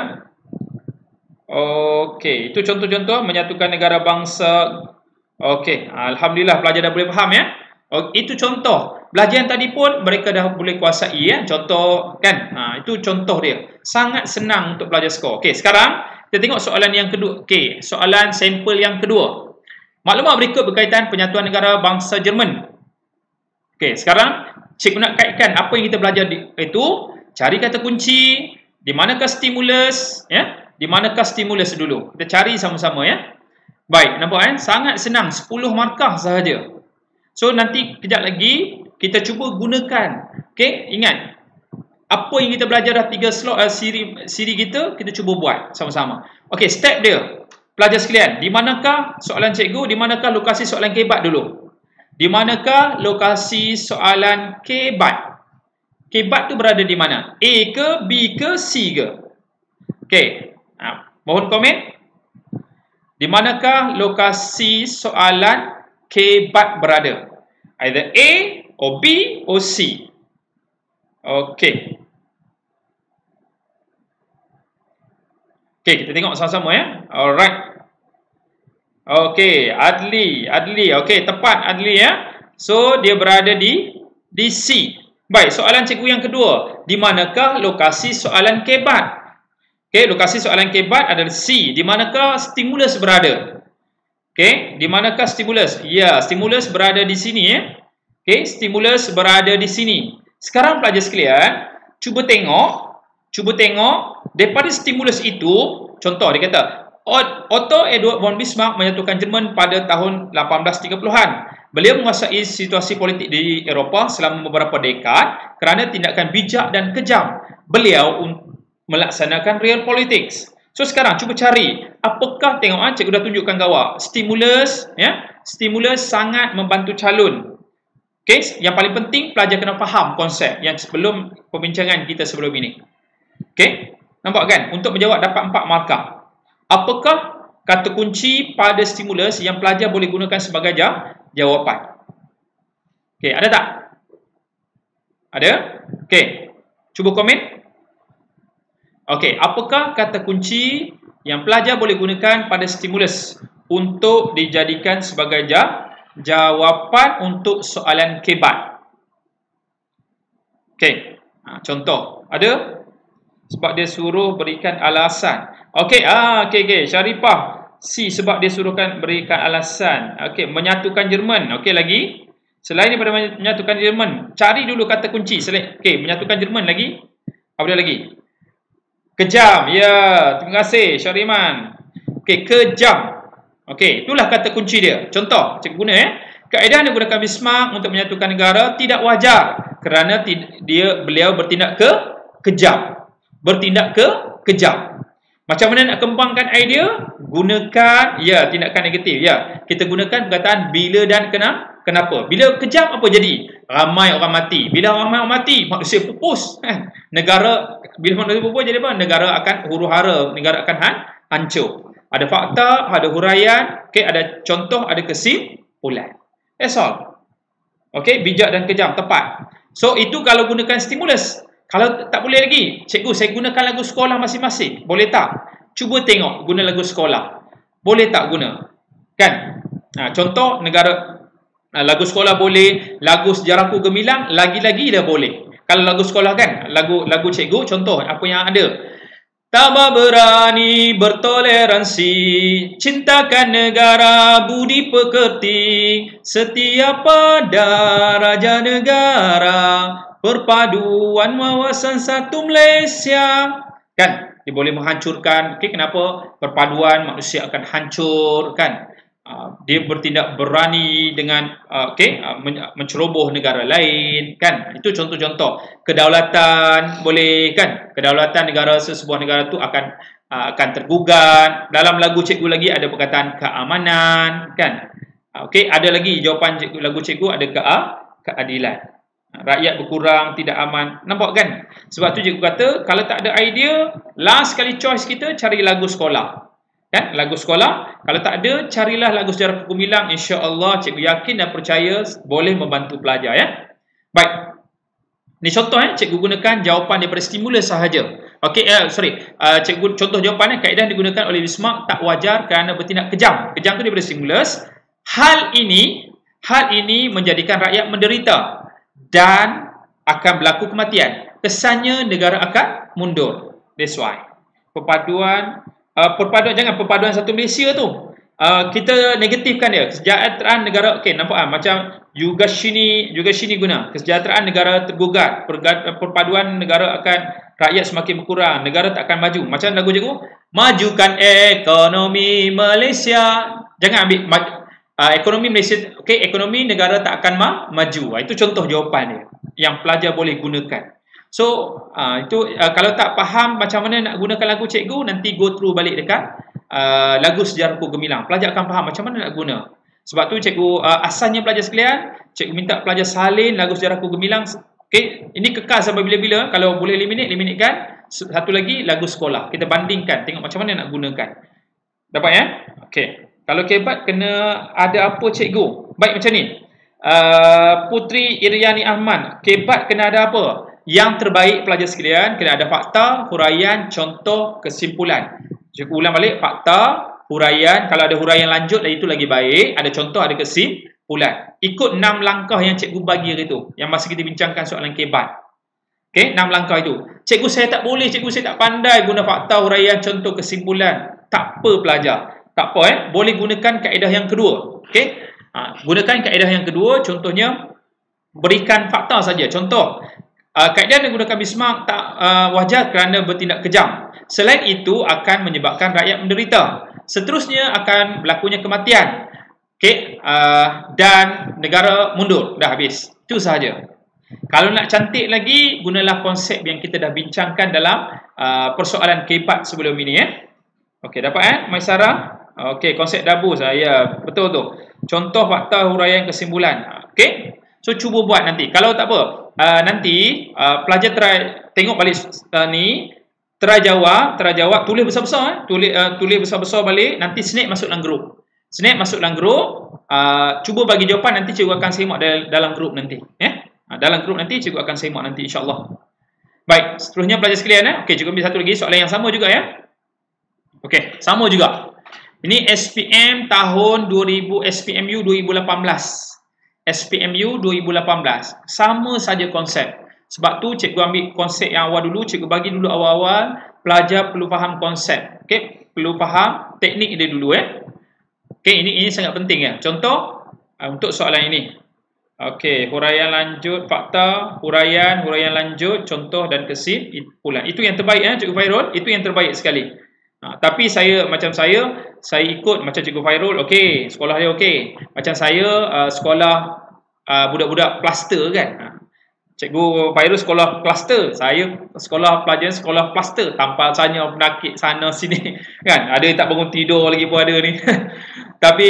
Okey, itu contoh-contoh menyatukan negara bangsa. Okey, alhamdulillah pelajar dah boleh faham ya. Itu contoh. Belajar yang tadi pun mereka dah boleh kuasai ya. Contoh kan? Itu contoh dia. Sangat senang untuk belajar skor. Okey, sekarang kita tengok soalan yang kedua. Okey, soalan sampel yang kedua. Maklumat berikut berkaitan penyatuan negara bangsa Jerman. Okey, sekarang cikgu nak kaitkan apa yang kita belajar itu, cari kata kunci, di manakah stimulus, ya? Di manakah stimulus dulu. Kita cari sama-sama ya. Baik, nampak kan? Sangat senang, 10 markah sahaja. So nanti kejap lagi kita cuba gunakan. Okey, ingat. Apa yang kita belajar dah 3 slot siri kita cuba buat sama-sama. Okey, step dia. Pelajar sekalian, di manakah soalan cikgu, di manakah lokasi soalan kebat dulu? Di manakah lokasi soalan kebat? Kebat tu berada di mana? A ke, B ke, C ke? Okey, mohon komen. Di manakah lokasi soalan kebat berada? Either A, or B, or C. Okey. Okey, kita tengok sama-sama ya. Alright. Okey, Adli. Okey, tepat Adli ya. So, dia berada di C. Baik, soalan cikgu yang kedua. Di manakah lokasi soalan kebat? Okey, lokasi soalan kebat adalah C. Di manakah stimulus berada? Okey, di manakah stimulus? Ya, stimulus berada di sini ya. Okey, stimulus berada di sini. Sekarang pelajar sekalian, cuba tengok daripada stimulus itu, contoh dia kata Otto Edward von Bismarck menyatukan Jerman pada tahun 1830-an. Beliau menguasai situasi politik di Eropah selama beberapa dekad kerana tindakan bijak dan kejam beliau melaksanakan real politics. So sekarang cuba cari apakah, tengok cikgu dah tunjukkan gambar stimulus ya. Stimulus sangat membantu calon. Okey, yang paling penting pelajar kena faham konsep yang sebelum perbincangan kita sebelum ini. Okey, nampak kan? Untuk menjawab dapat 4 markah. Apakah kata kunci pada stimulus yang pelajar boleh gunakan sebagai jawapan? Okey, ada tak? Ada? Okey, cuba komen. Okey, apakah kata kunci yang pelajar boleh gunakan pada stimulus untuk dijadikan sebagai jawapan untuk soalan kebat? Okey, contoh ada? Sebab dia suruh berikan alasan. Okey, okey. Syarifah C sebab dia suruhkan berikan alasan. Okey, menyatukan Jerman. Okey, lagi. Selain daripada menyatukan Jerman, cari dulu kata kunci. Okey, menyatukan Jerman lagi. Apa dia lagi? Kejam. Ya, terima kasih Syariman. Okey, kejam. Okey, itulah kata kunci dia. Contoh, cikgu guna kaedah menggunakan Bismarck untuk menyatukan negara tidak wajar kerana beliau bertindak kejam. Bertindak kejam. Macam mana nak kembangkan idea? Gunakan tindakan negatif. Ya, kita gunakan perkataan bila dan kenapa. Bila kejam apa jadi? Ramai orang mati. Bila ramai orang mati, manusia pupus. Bila manusia pupus jadi apa? Negara akan huru-hara, negara akan hancur. Ada fakta, ada huraian, ada contoh, ada kesimpulan. That's all. Okey, bijak dan kejam, tepat. So, itu kalau gunakan stimulus. Kalau tak boleh lagi, cikgu saya gunakan lagu sekolah masing-masing. Boleh tak? Cuba tengok guna lagu sekolah. Boleh tak guna? Kan? Contoh negara lagu sekolah boleh, lagu sejarahku gemilang lagi-lagi dah boleh. Kalau lagu sekolah kan, lagu cikgu contoh apa yang ada. Tabah berani bertoleransi, cintakan negara, budi pekerti, setia pada raja negara, perpaduan wawasan satu Malaysia. Kan? Dia boleh menghancurkan. Kenapa? Perpaduan manusia akan hancur. Kan? Dia bertindak berani dengan menceroboh negara lain. Kan? Itu contoh-contoh. Kedaulatan boleh. Kan? Kedaulatan negara, sebuah negara itu akan tergugat. Dalam lagu cikgu lagi ada perkataan keamanan. Kan? Ada lagi jawapan lagu cikgu ada keadilan. Rakyat berkurang, tidak aman. Nampak kan? Sebab tu cikgu kata, kalau tak ada idea, last kali choice kita cari lagu sekolah. Kan? Lagu sekolah. Kalau tak ada, carilah lagu sejarah gemilang. InsyaAllah cikgu yakin dan percaya boleh membantu pelajar. Ya? Baik. Ini contoh cikgu gunakan jawapan daripada stimulus sahaja. Cikgu contoh jawapan kaedah digunakan oleh Bismarck tak wajar kerana bertindak kejam. Kejam tu daripada stimulus. Hal ini menjadikan rakyat menderita dan akan berlaku kematian. Kesannya negara akan mundur. That's why. Perpaduan satu Malaysia tu. Kita negatifkan dia. Kesejahteraan negara. Nampak macam juga sini guna. Kesejahteraan negara tergugat. Perpaduan negara akan rakyat semakin berkurang. Negara tak akan maju. Macam lagu cikgu, majukan ekonomi Malaysia. Jangan ambil ekonomi Malaysia, ekonomi negara tak akan maju. Itu contoh jawapan dia yang pelajar boleh gunakan. So, kalau tak faham macam mana nak gunakan lagu cikgu, nanti go through balik dekat lagu sejarahku gemilang. Pelajar akan faham macam mana nak guna. Sebab tu cikgu asalnya pelajar sekalian, cikgu minta pelajar salin lagu sejarahku gemilang. Ini kekal sampai bila-bila. Kalau boleh eliminate-kan. Satu lagi lagu sekolah. Kita bandingkan, tengok macam mana nak gunakan. Dapat ya? Kalau kebat kena ada apa cikgu? Baik macam ni. Putri Iriani Ahmad, kebat kena ada apa? Yang terbaik pelajar sekalian, kena ada fakta, huraian, contoh, kesimpulan. Cikgu ulang balik, fakta, huraian. Kalau ada huraian lanjut, itu lagi baik. Ada contoh, ada kesimpulan. Ikut 6 langkah yang cikgu bagi itu. Yang masa kita bincangkan soalan kebat. 6 langkah itu. Cikgu saya tak boleh, cikgu saya tak pandai guna fakta, huraian, contoh, kesimpulan. Tak apa pelajar. Tak apa boleh gunakan kaedah yang kedua. Gunakan kaedah yang kedua, contohnya berikan fakta saja. Contoh, kaedah yang digunakan Bismarck tak wajar kerana bertindak kejam. Selain itu akan menyebabkan rakyat menderita. Seterusnya akan berlakunya kematian. Dan negara mundur. Dah habis. Itu sahaja. Kalau nak cantik lagi, gunalah konsep yang kita dah bincangkan dalam persoalan keempat sebelum ini. Dapat Maisara? Konsep dabus. Ya, betul tu. Contoh, fakta, huraian, kesimpulan. So cuba buat nanti. Kalau tak apa, nanti pelajar tengok balik ni, try jawab, tulis besar-besar, tulis besar-besar balik, nanti snap masuk dalam grup. Cuba bagi jawapan, nanti cikgu akan semak dalam grup nanti. Dalam grup nanti cikgu akan semak nanti insya-Allah. Baik, seterusnya pelajar sekalian cikgu ambil satu lagi soalan yang sama juga sama juga. Ini SPM tahun 2000, SPMU 2018. SPMU 2018. Sama saja konsep. Sebab tu cikgu ambil konsep yang awal dulu, cikgu bagi dulu awal-awal, pelajar perlu faham konsep. Perlu faham teknik dia dulu ini sangat penting Contoh untuk soalan ini. Okey, huraian lanjut fakta, huraian lanjut, contoh dan kesimpulan. Itu yang terbaik Cikgu Fairul, itu yang terbaik sekali. Tapi saya ikut macam Cikgu Fairul, okey, sekolah dia okey. Macam saya sekolah budak-budak plaster kan. Cikgu Fairul sekolah plaster, saya sekolah pelajaran sekolah plaster, tampal sana penakit sana sini kan. Ada yang tak bangun tidur lagi pun ada ni. Tapi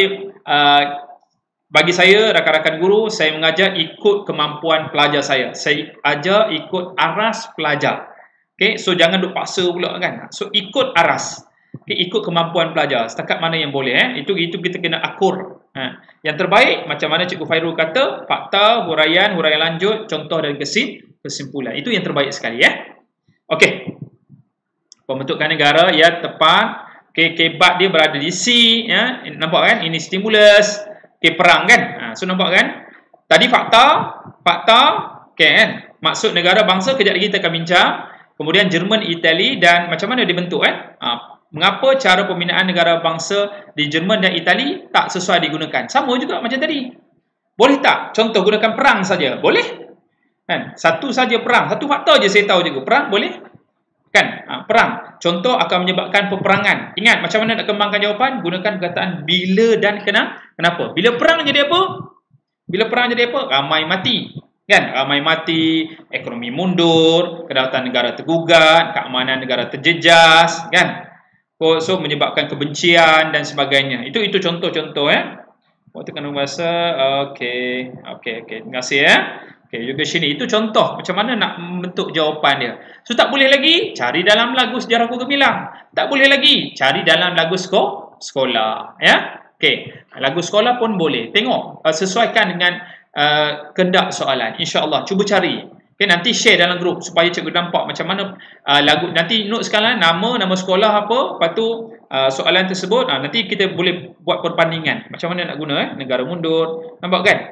bagi saya, rakan-rakan guru, saya mengajar ikut kemampuan pelajar saya. Saya ajar ikut aras pelajar. Okay, so jangan duk paksa pula kan. So ikut aras. Okay, ikut kemampuan pelajar. Setakat mana yang boleh. Itu kita kena akur. Yang terbaik, macam mana Cikgu Fairul kata, fakta, huraian lanjut, contoh dan kesimpulan. Itu yang terbaik sekali. Okey. Pembentukan negara, ya tepat. Okay, kebat dia berada di C. Nampak kan? Ini stimulus. Okay, perang kan? So nampak kan? Tadi fakta, okay, kan? Maksud negara bangsa, kejap lagi kita akan bincang. Kemudian Jerman, Itali dan macam mana dibentuk kan? Mengapa cara pembinaan negara bangsa di Jerman dan Itali tak sesuai digunakan? Sama juga macam tadi. Boleh tak? Contoh gunakan perang saja. Boleh? Kan? Satu saja perang. Satu fakta je saya tahu juga. Perang boleh? Kan? Perang. Contoh akan menyebabkan peperangan. Ingat macam mana nak kembangkan jawapan? Gunakan perkataan bila dan kenapa. Bila perang jadi apa? Bila perang jadi apa? Ramai mati. Kan? Ramai mati, ekonomi mundur, kedaulatan negara tergugat, keamanan negara terjejas, kan? So menyebabkan kebencian dan sebagainya. Itu contoh-contoh Waktu kandung bahasa. Okey. Terima kasih Okey, juga sini. Itu contoh macam mana nak membentuk jawapan dia. So tak boleh lagi cari dalam lagu sejarah Kuku Gemilang. Tak boleh lagi cari dalam lagu sekolah, Okey, lagu sekolah pun boleh. Tengok sesuaikan dengan kehendak soalan. Insya-Allah cuba cari. Okey, nanti share dalam grup supaya cikgu nampak macam mana lagu. Nanti note sekalian nama sekolah apa, lepas tu soalan tersebut nanti kita boleh buat perbandingan macam mana nak guna negara mundur. Nampak kan?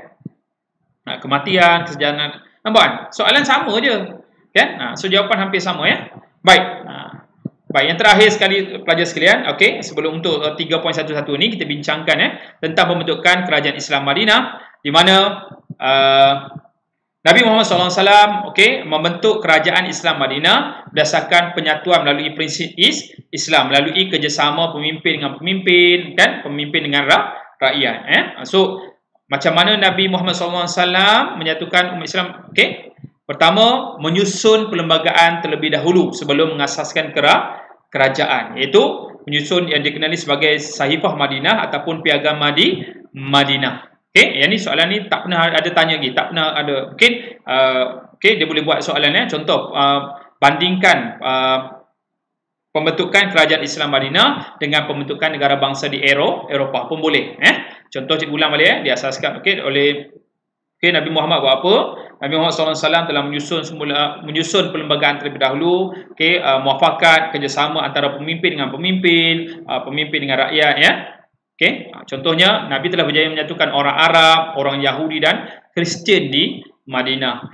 Kematian, kesejahteraan. Nampak kan? Soalan sama je. Kan? So jawapan hampir sama Baik. Baik, yang terakhir sekali pelajar sekalian, okey, sebelum untuk 3.11 ni kita bincangkan tentang pembentukan kerajaan Islam Madinah di mana Nabi Muhammad SAW membentuk kerajaan Islam Madinah berdasarkan penyatuan melalui prinsip Islam, melalui kerjasama pemimpin dengan pemimpin kan, pemimpin dengan rakyat. So macam mana Nabi Muhammad SAW menyatukan umat Islam? Okey. Pertama, menyusun perlembagaan terlebih dahulu sebelum mengasaskan kerajaan, iaitu menyusun yang dikenali sebagai Sahifah Madinah ataupun Piagam Madinah. Okey, yang ni soalan ni tak pernah ada tanya lagi, tak pernah ada. Mungkin dia boleh buat soalan contoh bandingkan pembentukan kerajaan Islam Madinah dengan pembentukan negara bangsa di Eropah pun boleh. Contoh cikgu ulang balik diasaskan oleh Nabi Muhammad buat apa? Nabi Muhammad SAW telah menyusun perlembagaan terlebih dahulu, muafakat kerjasama antara pemimpin dengan pemimpin, pemimpin dengan rakyat contohnya Nabi telah berjaya menyatukan orang Arab, orang Yahudi dan Kristian di Madinah.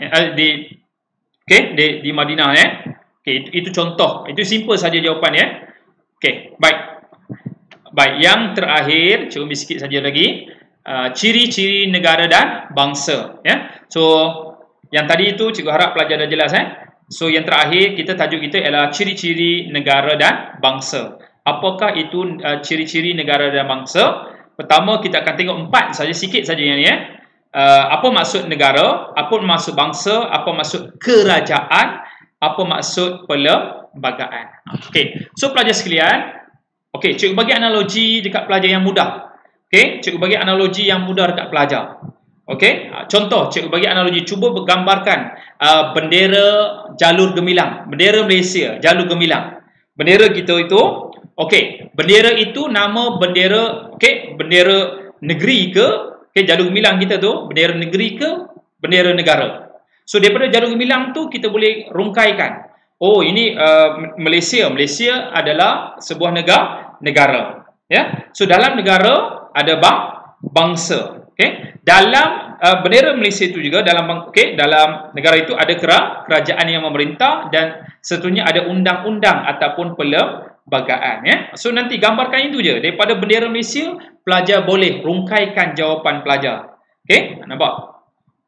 Di Madinah itu contoh. Itu simple saja jawapan baik. Baik, yang terakhir, cuba ambil sikit saja lagi. Ciri-ciri negara dan bangsa. So, yang tadi itu cikgu harap pelajar dah jelas. So, yang terakhir, tajuk kita ialah ciri-ciri negara dan bangsa. Apakah itu ciri-ciri negara dan bangsa? Pertama, kita akan tengok 4 saja, sikit saja yang ni. Apa maksud negara? Apa maksud bangsa? Apa maksud kerajaan? Apa maksud perlembagaan? Okey, so pelajar sekalian, cikgu bagi analogi dekat pelajar yang mudah. Cikgu bagi analogi yang mudah dekat pelajar. Contoh, cikgu bagi analogi, cuba bergambarkan bendera jalur gemilang, bendera Malaysia, jalur gemilang. Bendera kita itu, bendera itu nama bendera, bendera negeri ke, jalur gemilang kita tu, bendera negeri ke, bendera negara. So daripada jalur gemilang tu kita boleh rungkaikan. Oh, ini Malaysia. Malaysia adalah sebuah negara. So dalam negara ada bangsa. Dalam bendera Malaysia itu juga dalam negara itu ada kerajaan yang memerintah dan seterusnya ada undang-undang ataupun perlembagaan. So nanti gambarkan itu je. Daripada bendera Malaysia, pelajar boleh rungkaikan jawapan pelajar. Nampak?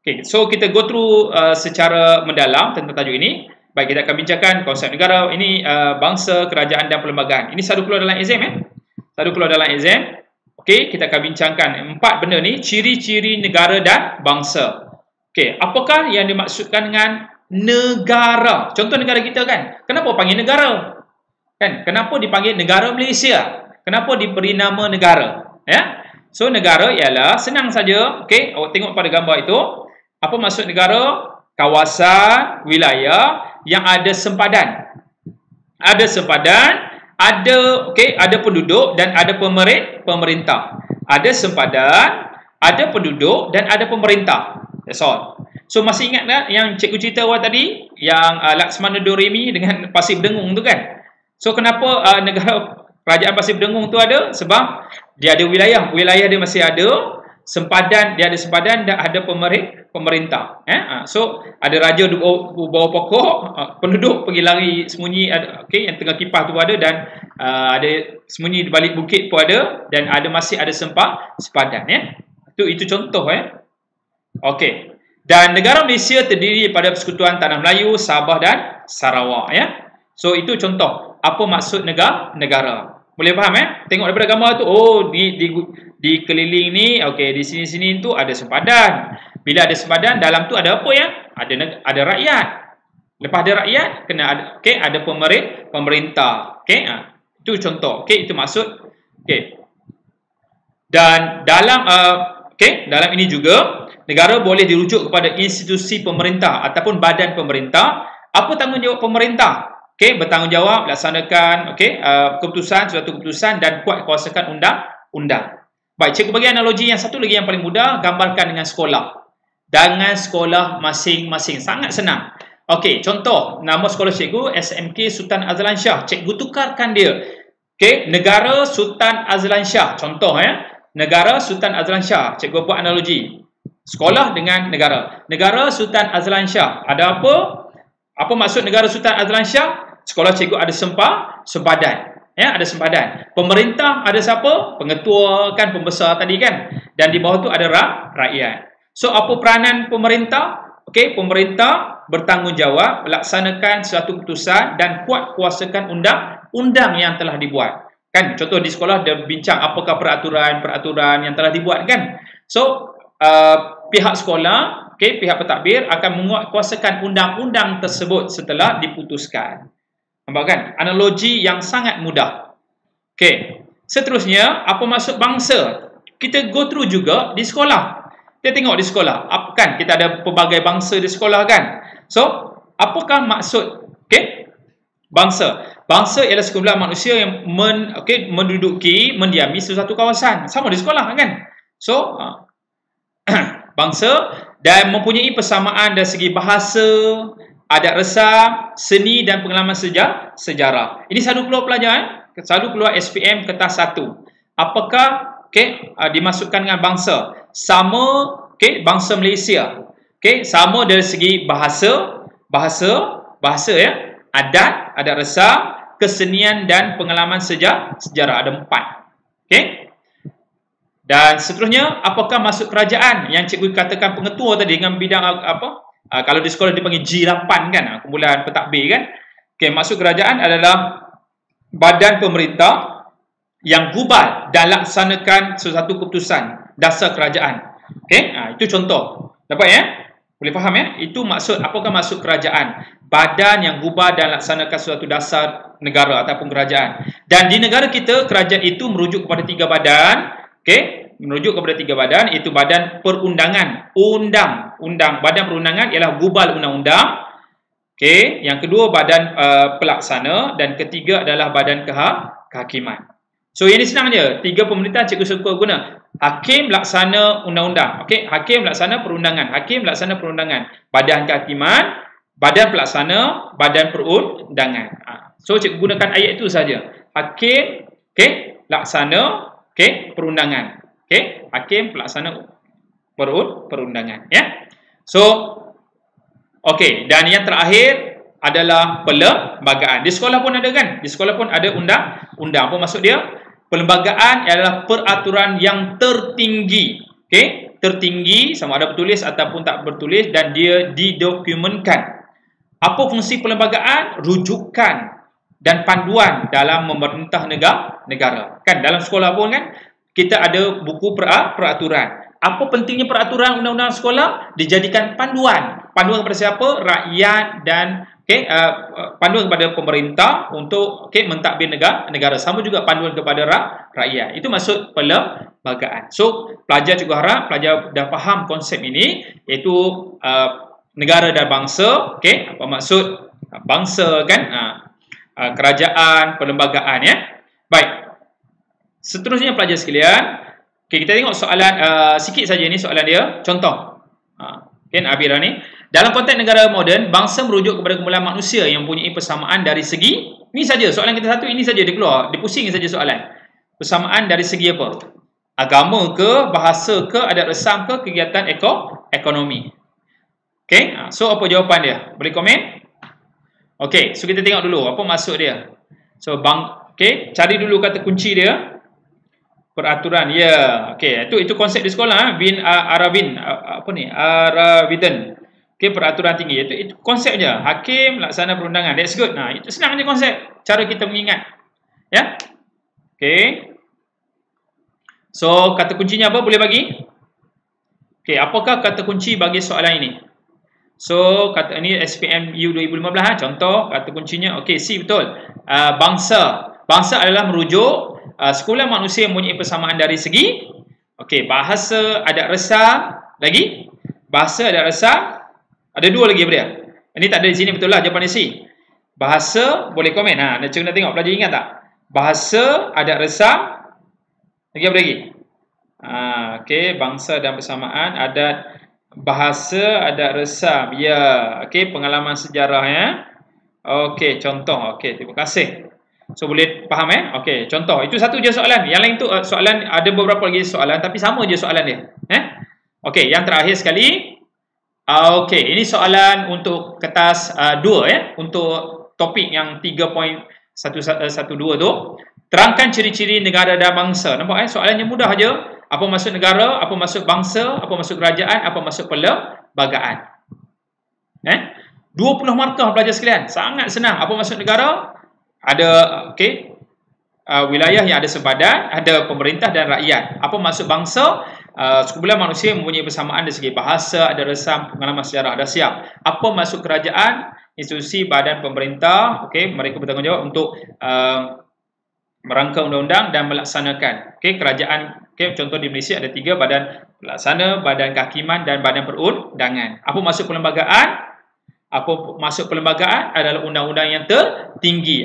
Okay, so kita go through secara mendalam tentang tajuk ini. Baik, kita akan bincangkan konsep negara ini, bangsa, kerajaan dan perlembagaan. Ini selalu keluar dalam exam Selalu keluar dalam exam. Okey, kita akan bincangkan 4 benda ni, ciri-ciri negara dan bangsa. Okey, apakah yang dimaksudkan dengan negara? Contoh negara kita kan. Kenapa panggil negara? Kan? Kenapa dipanggil negara Malaysia? Kenapa diberi nama negara? Ya. So negara ialah senang saja. Okey, awak tengok pada gambar itu. Apa maksud negara? Kawasan, wilayah yang ada sempadan. Ada sempadan, ada penduduk dan ada pemerintah. Ada sempadan, ada penduduk dan ada pemerintah. That's all. So masih ingat tak yang cikgu cerita awal tadi, yang Laksmana Doremi dengan Pasir Berdengung tu kan? So kenapa negara kerajaan Pasir Berdengung tu ada? Sebab dia ada wilayah dia masih ada sempadan, dia ada sempadan dan ada pemerintah. So ada raja di bawah pokok, penduduk pergi lari sembunyi, yang tengah kipas tu ada, dan ada sembunyi di balik bukit pun ada, dan masih ada sempadan. Itu contoh. Okey. Dan negara Malaysia terdiri daripada Persekutuan Tanah Melayu, Sabah dan Sarawak. So itu contoh apa maksud negara. Boleh faham Tengok daripada gambar tu, di keliling ni, okey, di sini-sini tu ada sempadan. Bila ada sempadan, dalam tu ada apa ada rakyat. Lepas ada rakyat, kena ada ada pemerintah. Itu contoh. Itu maksud. Dan dalam dalam ini juga negara boleh dirujuk kepada institusi pemerintah ataupun badan pemerintah. Apa tanggungjawab pemerintah? Bertanggungjawab melaksanakan suatu keputusan dan kuatkuasakan undang-undang. Baik, cikgu bagi analogi yang satu lagi yang paling mudah, gambarkan dengan sekolah. Dengan sekolah masing-masing, sangat senang. Okey, contoh nama sekolah cikgu SMK Sultan Azlan Shah. Cikgu tukarkan dia. Negara Sultan Azlan Shah. Contoh negara Sultan Azlan Shah. Cikgu buat analogi. Sekolah dengan negara. Negara Sultan Azlan Shah. Ada apa? Apa maksud negara Sultan Azlan Shah? Sekolah cikgu ada sempadan. Ada sempadan. Pemerintah ada siapa? Pengetua kan, pembesar tadi kan. Dan di bawah tu ada rakyat. So apa peranan pemerintah? Pemerintah bertanggungjawab melaksanakan suatu keputusan dan kuatkuasakan undang-undang yang telah dibuat. Kan contoh di sekolah dia bincang apakah peraturan yang telah dibuat kan. So pihak sekolah, pihak pentadbir akan menguatkuasakan undang-undang tersebut setelah diputuskan. Nampak kan? Analogi yang sangat mudah. Seterusnya, apa maksud bangsa? Kita go through juga di sekolah. Kita tengok di sekolah. Kan kita ada pelbagai bangsa di sekolah kan? So, apakah maksud bangsa? Bangsa ialah sekumpulan manusia yang mendiami sesuatu kawasan. Sama di sekolah kan? So, bangsa dan mempunyai persamaan dari segi bahasa, adat resam, seni dan pengalaman sejarah. Ini selalu keluar pelajar, selalu keluar SPM kertas 1. Apakah dimasukkan dengan bangsa? Sama bangsa Malaysia. Sama dari segi bahasa adat resam, kesenian dan pengalaman sejarah. Ada 4. Dan seterusnya, apakah masuk kerajaan yang cikgu katakan pengetua tadi dengan bidang kalau di sekolah dipanggil G8 kan, kumpulan pentadbir kan. Maksud kerajaan adalah badan pemerintah yang gubal dan laksanakan sesuatu keputusan dasar kerajaan. Itu contoh. Dapat Boleh faham Itu maksud, apakah maksud kerajaan? Badan yang gubal dan laksanakan sesuatu dasar negara ataupun kerajaan. Dan di negara kita, kerajaan itu merujuk kepada 3 badan. Merujuk kepada 3 badan, iaitu badan perundangan, badan perundangan ialah gubal undang-undang. Yang kedua badan pelaksana, dan ketiga adalah badan kehakiman. So yang ini senang je, 3 pemerintahan cikgu suka guna. Hakim laksana undang-undang, hakim laksana perundangan, badan kehakiman, badan pelaksana, badan perundangan. So cikgu gunakan ayat itu saja. Hakim laksana perundangan. Hakim pelaksana perundangan. So, dan yang terakhir adalah perlembagaan. Di sekolah pun ada kan? Di sekolah pun ada undang-undang. Apa maksud dia? Perlembagaan adalah peraturan yang tertinggi. tertinggi, sama ada bertulis ataupun tak bertulis, dan dia didokumentkan. Apa fungsi perlembagaan? Rujukan dan panduan dalam memerintah negara. Kan dalam sekolah pun kan kita ada buku peraturan. Apa pentingnya peraturan undang-undang sekolah? Dijadikan panduan. Panduan kepada siapa? Rakyat dan panduan kepada pemerintah untuk mentadbir negara. Sama juga panduan kepada rakyat. Itu maksud perlembagaan. So, pelajar juga harap pelajar dah faham konsep ini, iaitu negara dan bangsa. Apa maksud bangsa kan? Kerajaan, perlembagaan ya. Baik. Seterusnya pelajar sekalian, kita tengok soalan sikit saja ni soalan dia. Contoh. Abira ni, dalam konteks negara moden, bangsa merujuk kepada kumpulan manusia yang mempunyai persamaan dari segi, ni saja soalan kita satu, ini saja dia keluar, dia pusing saja soalan. Persamaan dari segi apa? Agama ke, bahasa ke, adat resam ke, kegiatan ekonomi. So apa jawapan dia? Boleh komen? So kita tengok dulu apa maksud dia. So cari dulu kata kunci dia. Peraturan, ya. Itu konsep di sekolah, Aravidan. Peraturan tinggi. Itu konsep je. Hakim, laksana perundangan. That's good. Itu senang je konsep. Cara kita mengingat. Ya. So, kata kuncinya apa? Boleh bagi? Apakah kata kunci bagi soalan ini? So, kata ini SPM U 2015. Contoh, kata kuncinya. C, betul. Bangsa. Bangsa adalah merujuk sekolah manusia yang mempunyai persamaan dari segi bahasa, adat resam, lagi bahasa, adat resam, ada dua lagi apa dia? Ini tak ada di sini, betul lah jawapan C. Bahasa, boleh komen. Nak tengok pelajar ingat tak? Bahasa, adat resam, lagi apa lagi? Bangsa dan persamaan, adat, bahasa, adat resam. Ya, pengalaman sejarah ya. Contoh. Terima kasih. So boleh faham contoh. Itu satu je soalan. Yang lain tu soalan, ada beberapa lagi soalan tapi sama je soalan dia. Yang terakhir sekali. Ini soalan untuk kertas 2 ya, untuk topik yang 3.112 tu. Terangkan ciri-ciri negara dan bangsa. Nampak soalannya mudah aje. Apa maksud negara, apa maksud bangsa, apa maksud kerajaan, apa maksud perlembagaan. 20 markah pelajar sekalian. Sangat senang. Apa maksud negara? Ada wilayah yang ada sebadan, ada pemerintah dan rakyat. Apa maksud bangsa? Sekumpulan manusia yang mempunyai persamaan dari segi bahasa, ada resam, pengalaman sejarah. Dah siap. Apa maksud kerajaan? Institusi badan pemerintah. Mereka bertanggungjawab untuk merangka undang-undang dan melaksanakan. Kerajaan, contoh di Malaysia ada 3, badan pelaksana, badan kehakiman dan badan perundangan. Apa maksud perlembagaan? Apa maksud perlembagaan? Adalah undang-undang yang tertinggi.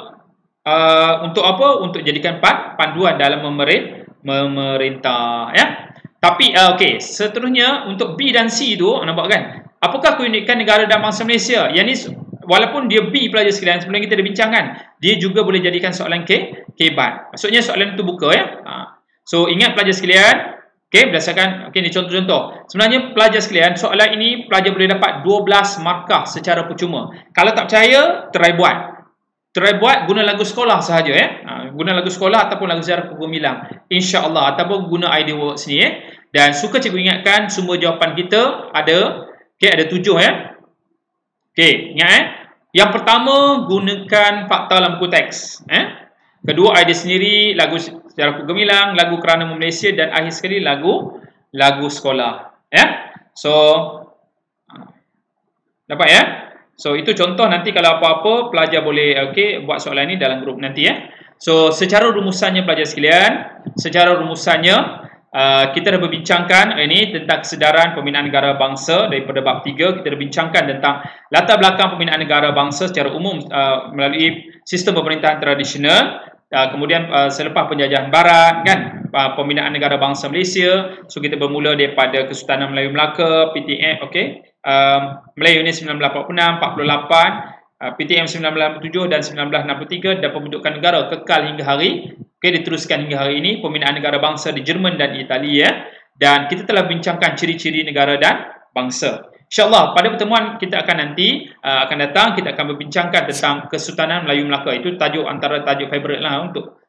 Untuk apa? Untuk jadikan panduan dalam memerintah ya. Tapi seterusnya untuk B dan C tu, nampak kan? Apakah keunikan negara dan bangsa Malaysia? Yang ni walaupun dia B pelajar sekalian, sebelum kita dah bincangkan, dia juga boleh jadikan soalan kebat. Maksudnya soalan itu buka ya. So ingat pelajar sekalian, berdasarkan ni contoh-contoh. Sebenarnya pelajar sekalian, soalan ini pelajar boleh dapat 12 markah secara percuma. Kalau tak percaya, try buat guna lagu sekolah sahaja ya. Guna lagu sekolah ataupun lagu sejarah Gemilang, insya-Allah, ataupun guna IdeaWorks ni ya. Dan suka cikgu ingatkan semua jawapan kita ada ada 7 ya. Ingat Yang pertama, gunakan fakta dalam buku teks. Kedua, idea sendiri, lagu sejarah Gemilang, lagu Kerana Malaysia, dan akhir sekali lagu sekolah. Ya. So dapat ya. So itu contoh, nanti kalau apa-apa pelajar boleh buat soalan ini dalam grup nanti ya. So secara rumusannya pelajar sekalian, kita dah berbincangkan ini tentang kesedaran pembinaan negara bangsa daripada bab 3. Kita dah bincangkan tentang latar belakang pembinaan negara bangsa secara umum melalui sistem pemerintahan tradisional. Kemudian selepas penjajahan barat kan, pembinaan negara bangsa Malaysia. So kita bermula daripada Kesultanan Melayu Melaka, PTM Melayu ni 1946, 48, PTM 1997 dan 1963, dan pembentukan negara kekal hingga hari. Diteruskan hingga hari ini pembinaan negara bangsa di Jerman dan Italia. Dan kita telah bincangkan ciri-ciri negara dan bangsa. InsyaAllah pada pertemuan kita akan datang, kita akan berbincangkan tentang Kesultanan Melayu Melaka. Itu tajuk antara tajuk favorit lah untuk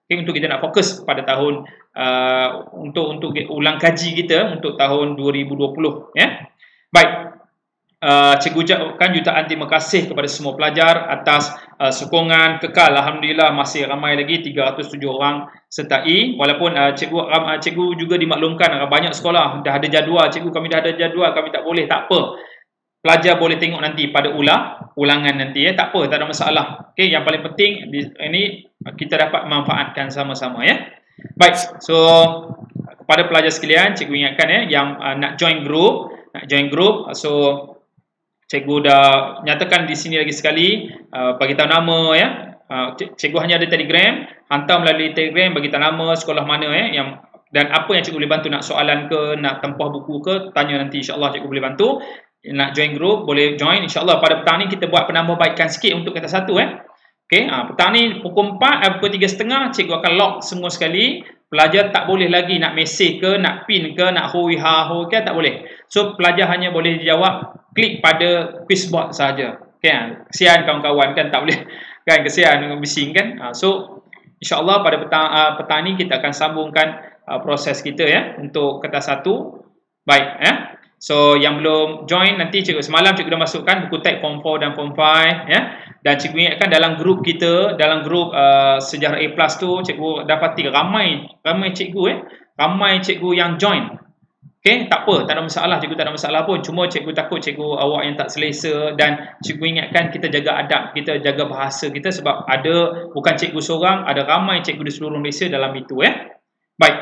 Okay, untuk kita nak fokus pada tahun untuk ulang kaji kita untuk tahun 2020 ya. Baik. Cikgu ucapkan jutaan terima kasih kepada semua pelajar atas sokongan kekal. Alhamdulillah masih ramai lagi 307 orang sertai. Walaupun cikgu juga dimaklumkan banyak sekolah dah ada jadual. Cikgu, kami dah ada jadual, kami tak boleh. Tak apa. Pelajar boleh tengok nanti pada ulangan nanti ya. Tak apa, tak ada masalah. Okey, yang paling penting ini kita dapat manfaatkan sama-sama ya. Baik. So kepada pelajar sekalian, cikgu ingatkan ya yang nak join group, so cikgu dah nyatakan di sini lagi sekali, bagi tahu nama ya. Cikgu hanya ada Telegram, hantar melalui Telegram, bagi tahu nama, sekolah mana ya, dan apa yang cikgu boleh bantu, nak soalan ke, nak tempah buku ke, tanya nanti, insya-Allah cikgu boleh bantu. Nak join group boleh join, insya-Allah. Pada petang ni kita buat penambahbaikan sikit untuk kata satu Okey, petang ni pukul 4, pukul 3.30 cikgu akan lock semua sekali. Pelajar tak boleh lagi nak mesej ke, nak pin ke, nak hui ha hu ke, tak boleh. So pelajar hanya boleh jawab klik pada quiz board saja. Okey, kesian kawan-kawan kan, tak boleh kan, kesian bising kan. So insya-Allah pada petang ni kita akan sambungkan proses kita ya untuk kata satu. Baik ya. So yang belum join, nanti cikgu semalam cikgu dah masukkan buku teks form 4 dan form 5 ya. Dan cikgu ingatkan dalam grup kita, dalam grup sejarah A+ tu, cikgu dapati ramai cikgu ramai cikgu yang join. Okey, tak apa, tak ada masalah, cikgu tak ada masalah pun. Cuma cikgu takut cikgu awak yang tak selesa, dan cikgu ingatkan kita jaga adab, kita jaga bahasa kita, sebab ada bukan cikgu seorang, ada ramai cikgu di seluruh Malaysia dalam itu Baik.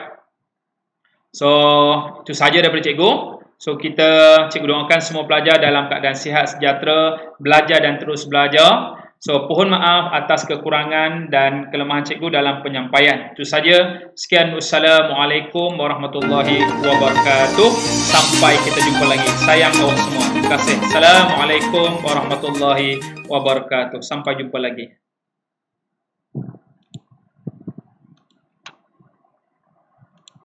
So itu saja daripada cikgu. So cikgu doakan semua pelajar dalam keadaan sihat sejahtera, belajar dan terus belajar. So mohon maaf atas kekurangan dan kelemahan cikgu dalam penyampaian. Itu saja. Sekian, wassalamualaikum warahmatullahi wabarakatuh. Sampai kita jumpa lagi. Sayang awak semua. Terima kasih. Assalamualaikum warahmatullahi wabarakatuh. Sampai jumpa lagi.